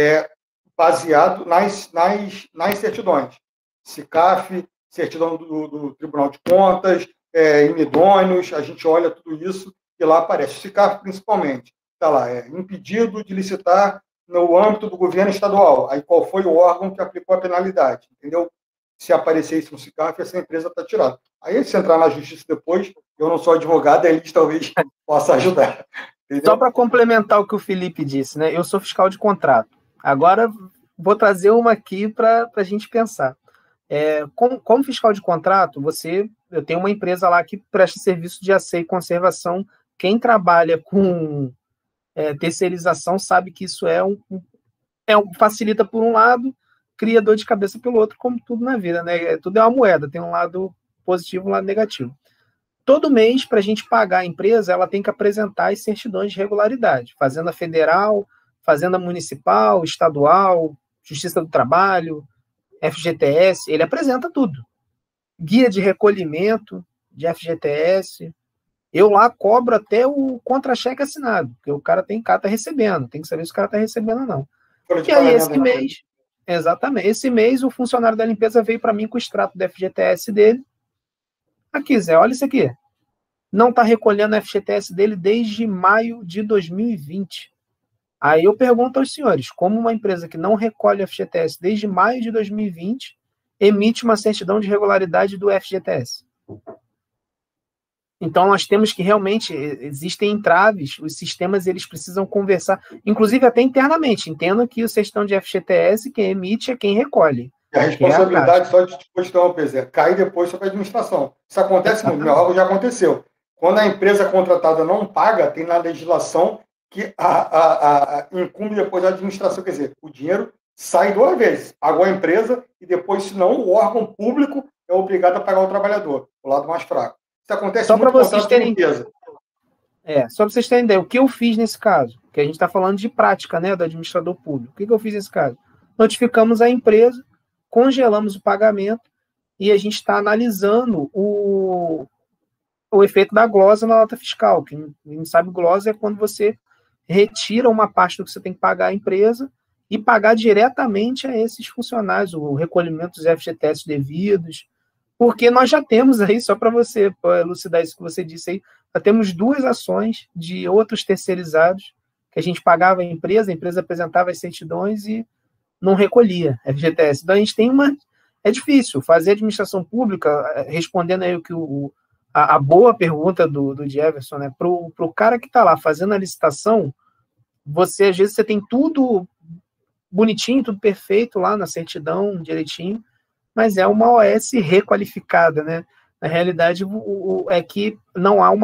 baseado nas certidões. SICAF, certidão do Tribunal de Contas, inidôneos, a gente olha tudo isso e lá aparece. O SICAF, principalmente, está lá, impedido de licitar no âmbito do governo estadual. Aí qual foi o órgão que aplicou a penalidade, entendeu? Se aparecer isso no SICAF, essa empresa está tirada. Aí, se entrar na justiça depois, eu não sou advogado, a eles talvez possa ajudar. Entendeu? Só para complementar o que o Felipe disse, né? Eu sou fiscal de contrato. Agora, vou trazer uma aqui para a gente pensar. Como fiscal de contrato, eu tenho uma empresa lá que presta serviço de asseio e conservação. Quem trabalha com terceirização sabe que isso facilita por um lado, cria dor de cabeça pelo outro, como tudo na vida, né? Tudo é uma moeda, tem um lado positivo e um lado negativo. Todo mês, para a gente pagar a empresa, ela tem que apresentar as certidões de regularidade. Fazenda Federal, Fazenda Municipal, Estadual, Justiça do Trabalho, FGTS, ele apresenta tudo. Guia de recolhimento de FGTS. Eu lá cobro até o contra-cheque assinado, porque o cara tá recebendo, tem que saber se o cara está recebendo ou não. E aí, esse mês, exatamente, esse mês o funcionário da limpeza veio para mim com o extrato do FGTS dele. Aqui, Zé, olha isso aqui. Não está recolhendo o FGTS dele desde maio de 2020. Aí eu pergunto aos senhores, como uma empresa que não recolhe o FGTS desde maio de 2020 emite uma certidão de regularidade do FGTS? Então, nós temos que realmente, existem entraves, os sistemas eles precisam conversar, inclusive até internamente. Entendo que o certidão de FGTS, quem emite é quem recolhe. E a responsabilidade só de interromper, Zé, cai depois sobre a administração. Isso acontece muito, meu algo já aconteceu. Quando a empresa contratada não paga, tem na legislação que incumbe depois a administração, quer dizer, o dinheiro sai duas vezes, pagou a empresa e depois, senão, o órgão público é obrigado a pagar o trabalhador, o lado mais fraco. Isso acontece só muito para vocês terem ideia. Só para vocês terem ideia, o que eu fiz nesse caso, que a gente está falando de prática, né, do administrador público, o que eu fiz nesse caso? Notificamos a empresa, congelamos o pagamento e a gente está analisando o efeito da glosa na nota fiscal. Quem não sabe, glosa é quando você retira uma parte do que você tem que pagar à empresa e pagar diretamente a esses funcionários, o recolhimento dos FGTS devidos, porque nós já temos aí, só para você elucidar isso que você disse aí, já temos 2 ações de outros terceirizados que a gente pagava a empresa apresentava as certidões e não recolhia FGTS. Então, a gente tem é difícil fazer administração pública, respondendo aí a boa pergunta do Jefferson, né? Para o cara que está lá fazendo a licitação, às vezes, você tem tudo bonitinho, tudo perfeito lá na certidão, direitinho, mas é uma OS requalificada, né? Na realidade, é que não há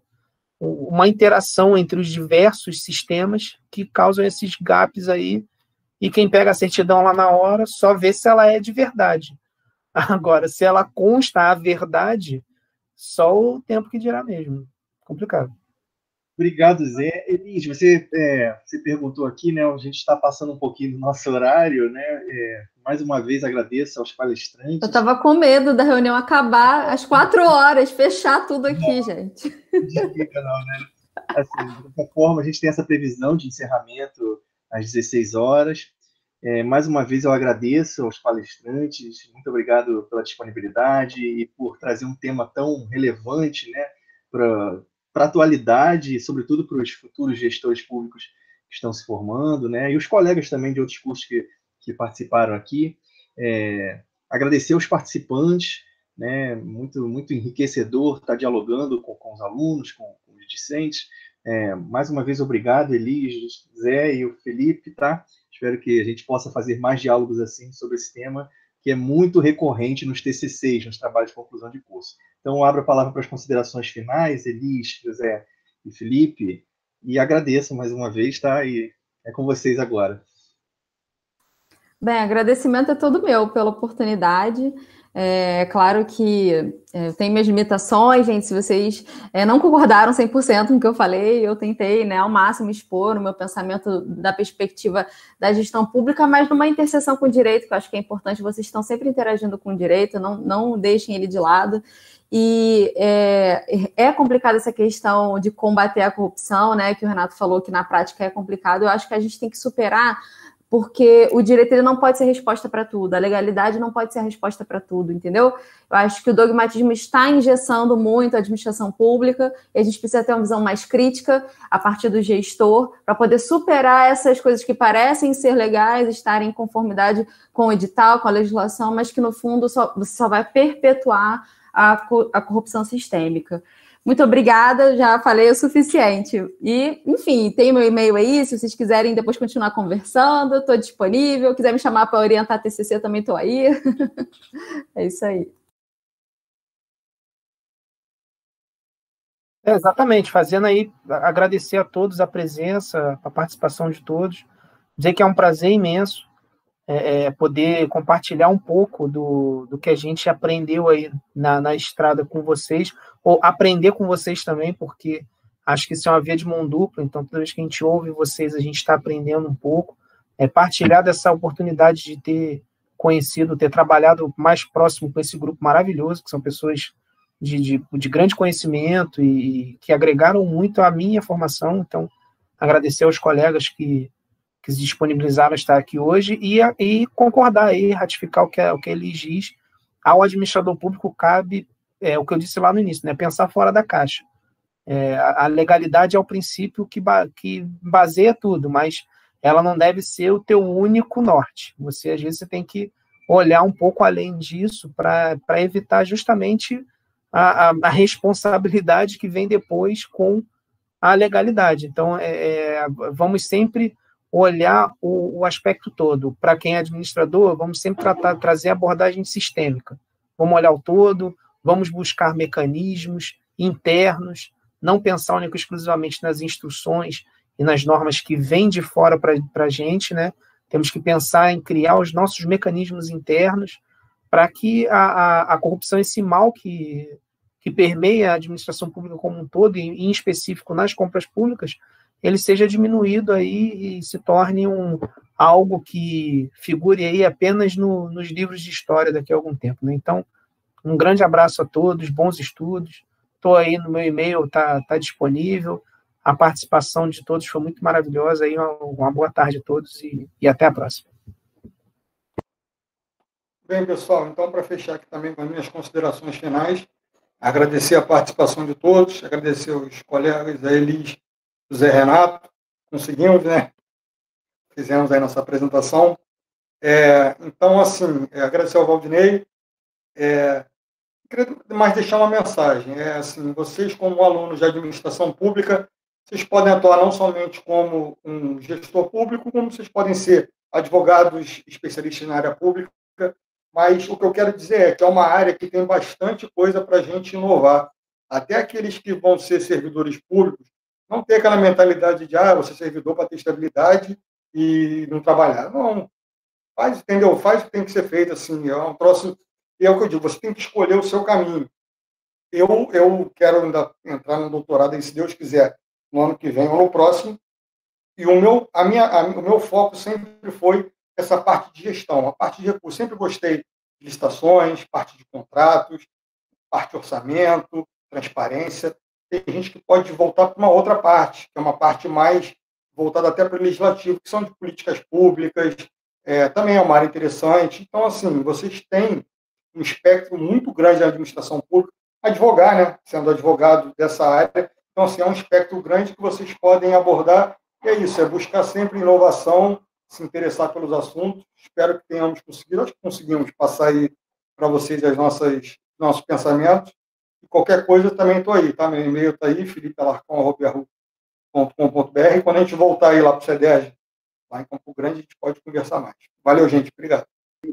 uma interação entre os diversos sistemas que causam esses gaps aí, e quem pega a certidão lá na hora só vê se ela é de verdade. Agora, se ela consta a verdade, só o tempo que dirá mesmo. Complicado. Obrigado, Zé. Elis, você perguntou aqui, né? A gente está passando um pouquinho do nosso horário, né? Mais uma vez agradeço aos palestrantes. Eu estava com medo da reunião acabar às 4 horas, fechar tudo aqui, gente. Não desliga, não, né? Assim, de qualquer forma, a gente tem essa previsão de encerramento às 16 horas. Mais uma vez eu agradeço aos palestrantes, muito obrigado pela disponibilidade e por trazer um tema tão relevante, né, para a atualidade e, sobretudo, para os futuros gestores públicos que estão se formando, né, e os colegas também de outros cursos que participaram aqui. Agradecer aos participantes, né, muito, muito enriquecedor estar dialogando com os alunos, com os discentes. Mais uma vez, obrigado, Elis, Zé e o Felipe, tá? Espero que a gente possa fazer mais diálogos assim sobre esse tema, que é muito recorrente nos TCCs, nos trabalhos de conclusão de curso. Então, abro a palavra para as considerações finais, Elis, José e Felipe, e agradeço mais uma vez, tá? E é com vocês agora. Bem, agradecimento é todo meu pela oportunidade. Claro que tem minhas limitações, gente. Se vocês não concordaram 100% com o que eu falei, eu tentei, né, ao máximo expor o meu pensamento da perspectiva da gestão pública, mas numa interseção com o direito, que eu acho que é importante. Vocês estão sempre interagindo com o direito, não deixem ele de lado. E é complicada essa questão de combater a corrupção, né, que o Renato falou que na prática é complicado. Eu acho que a gente tem que superar, porque o direito ele não pode ser resposta para tudo, a legalidade não pode ser a resposta para tudo, entendeu? Eu acho que o dogmatismo está engessando muito a administração pública e a gente precisa ter uma visão mais crítica a partir do gestor para poder superar essas coisas que parecem ser legais, estarem em conformidade com o edital, com a legislação, mas que no fundo você só vai perpetuar a corrupção sistêmica. Muito obrigada, já falei o suficiente. E, enfim, tem meu e-mail aí, se vocês quiserem depois continuar conversando, estou disponível. Quiser me chamar para orientar TCC, também estou aí. É isso aí. Exatamente, fazendo aí, agradecer a todos a presença, a participação de todos, dizer que é um prazer imenso poder compartilhar um pouco do que a gente aprendeu aí na estrada com vocês, ou aprender com vocês também, porque acho que isso é uma via de mão dupla, então toda vez que a gente ouve vocês, a gente está aprendendo um pouco, partilhar dessa oportunidade de ter conhecido, ter trabalhado mais próximo com esse grupo maravilhoso, que são pessoas de grande conhecimento e que agregaram muito à minha formação. Então, agradecer aos colegas que se disponibilizaram a estar aqui hoje e concordar e ratificar o que ele diz. Ao administrador público cabe, o que eu disse lá no início, né, pensar fora da caixa. A legalidade é o princípio que baseia tudo, mas ela não deve ser o teu único norte. Às vezes, você tem que olhar um pouco além disso para evitar justamente a responsabilidade que vem depois com a legalidade. Então, vamos sempre olhar o aspecto todo. Para quem é administrador, vamos sempre trazer abordagem sistêmica. Vamos olhar o todo, vamos buscar mecanismos internos, não pensar único exclusivamente nas instruções e nas normas que vêm de fora para a gente, né? Temos que pensar em criar os nossos mecanismos internos para que a corrupção, esse mal que permeia a administração pública como um todo, e em específico nas compras públicas, ele seja diminuído aí e se torne algo que figure aí apenas nos livros de história daqui a algum tempo, né? Então, um grande abraço a todos, bons estudos. Estou aí no meu e-mail, tá disponível. A participação de todos foi muito maravilhosa. Aí, uma boa tarde a todos e até a próxima. Bem, pessoal, então, para fechar aqui também com as minhas considerações finais, agradecer a participação de todos, agradecer os colegas, a Elis, o Zé Renato, conseguimos, né? Fizemos aí nossa apresentação. Então, assim, agradecer ao Valdinei, queria mais deixar uma mensagem. Assim, vocês, como alunos de administração pública, vocês podem atuar não somente como um gestor público, como vocês podem ser advogados especialistas na área pública, mas o que eu quero dizer é que é uma área que tem bastante coisa para a gente inovar. Até aqueles que vão ser servidores públicos, não ter aquela mentalidade de, você é servidor para ter estabilidade e não trabalhar. Não, faz, entendeu? Faz o que tem que ser feito, assim, é um troço, e é o que eu digo, você tem que escolher o seu caminho. Eu quero ainda entrar no doutorado, aí, se Deus quiser, no ano que vem ou no próximo, e o meu foco sempre foi essa parte de gestão, a parte de recursos. Sempre gostei de licitações, parte de contratos, parte de orçamento, transparência. Tem gente que pode voltar para uma outra parte, que é uma parte mais voltada até para o legislativo, que são de políticas públicas, também é uma área interessante. Então, assim, vocês têm um espectro muito grande da administração pública, advogar, né? Sendo advogado dessa área. Então, assim, é um espectro grande que vocês podem abordar. E é isso, é buscar sempre inovação, se interessar pelos assuntos. Espero que tenhamos conseguido, acho que conseguimos passar aí para vocês nossos pensamentos. E qualquer coisa também estou aí, tá? Meu e-mail está aí, felipealarcon.com.br. Quando a gente voltar aí lá para o CEDERJ, lá em Campo Grande, a gente pode conversar mais. Valeu, gente. Obrigado.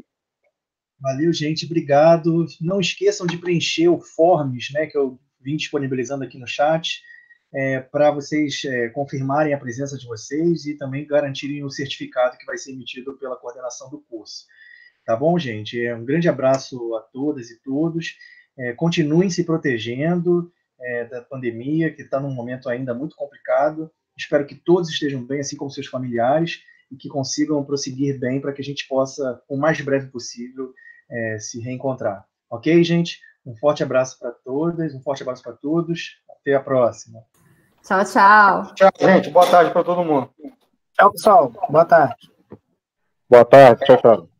Valeu, gente. Obrigado. Não esqueçam de preencher o forms, né, que eu vim disponibilizando aqui no chat, para vocês confirmarem a presença de vocês e também garantirem o certificado que vai ser emitido pela coordenação do curso. Tá bom, gente? Um grande abraço a todas e todos. Continuem se protegendo da pandemia, que está num momento ainda muito complicado. Espero que todos estejam bem, assim como seus familiares, e que consigam prosseguir bem para que a gente possa, o mais breve possível, se reencontrar. Ok, gente? Um forte abraço para todas, um forte abraço para todos. Até a próxima. Tchau, tchau. Tchau, gente. Boa tarde para todo mundo. Tchau, pessoal. Boa tarde. Boa tarde. Tchau, tchau.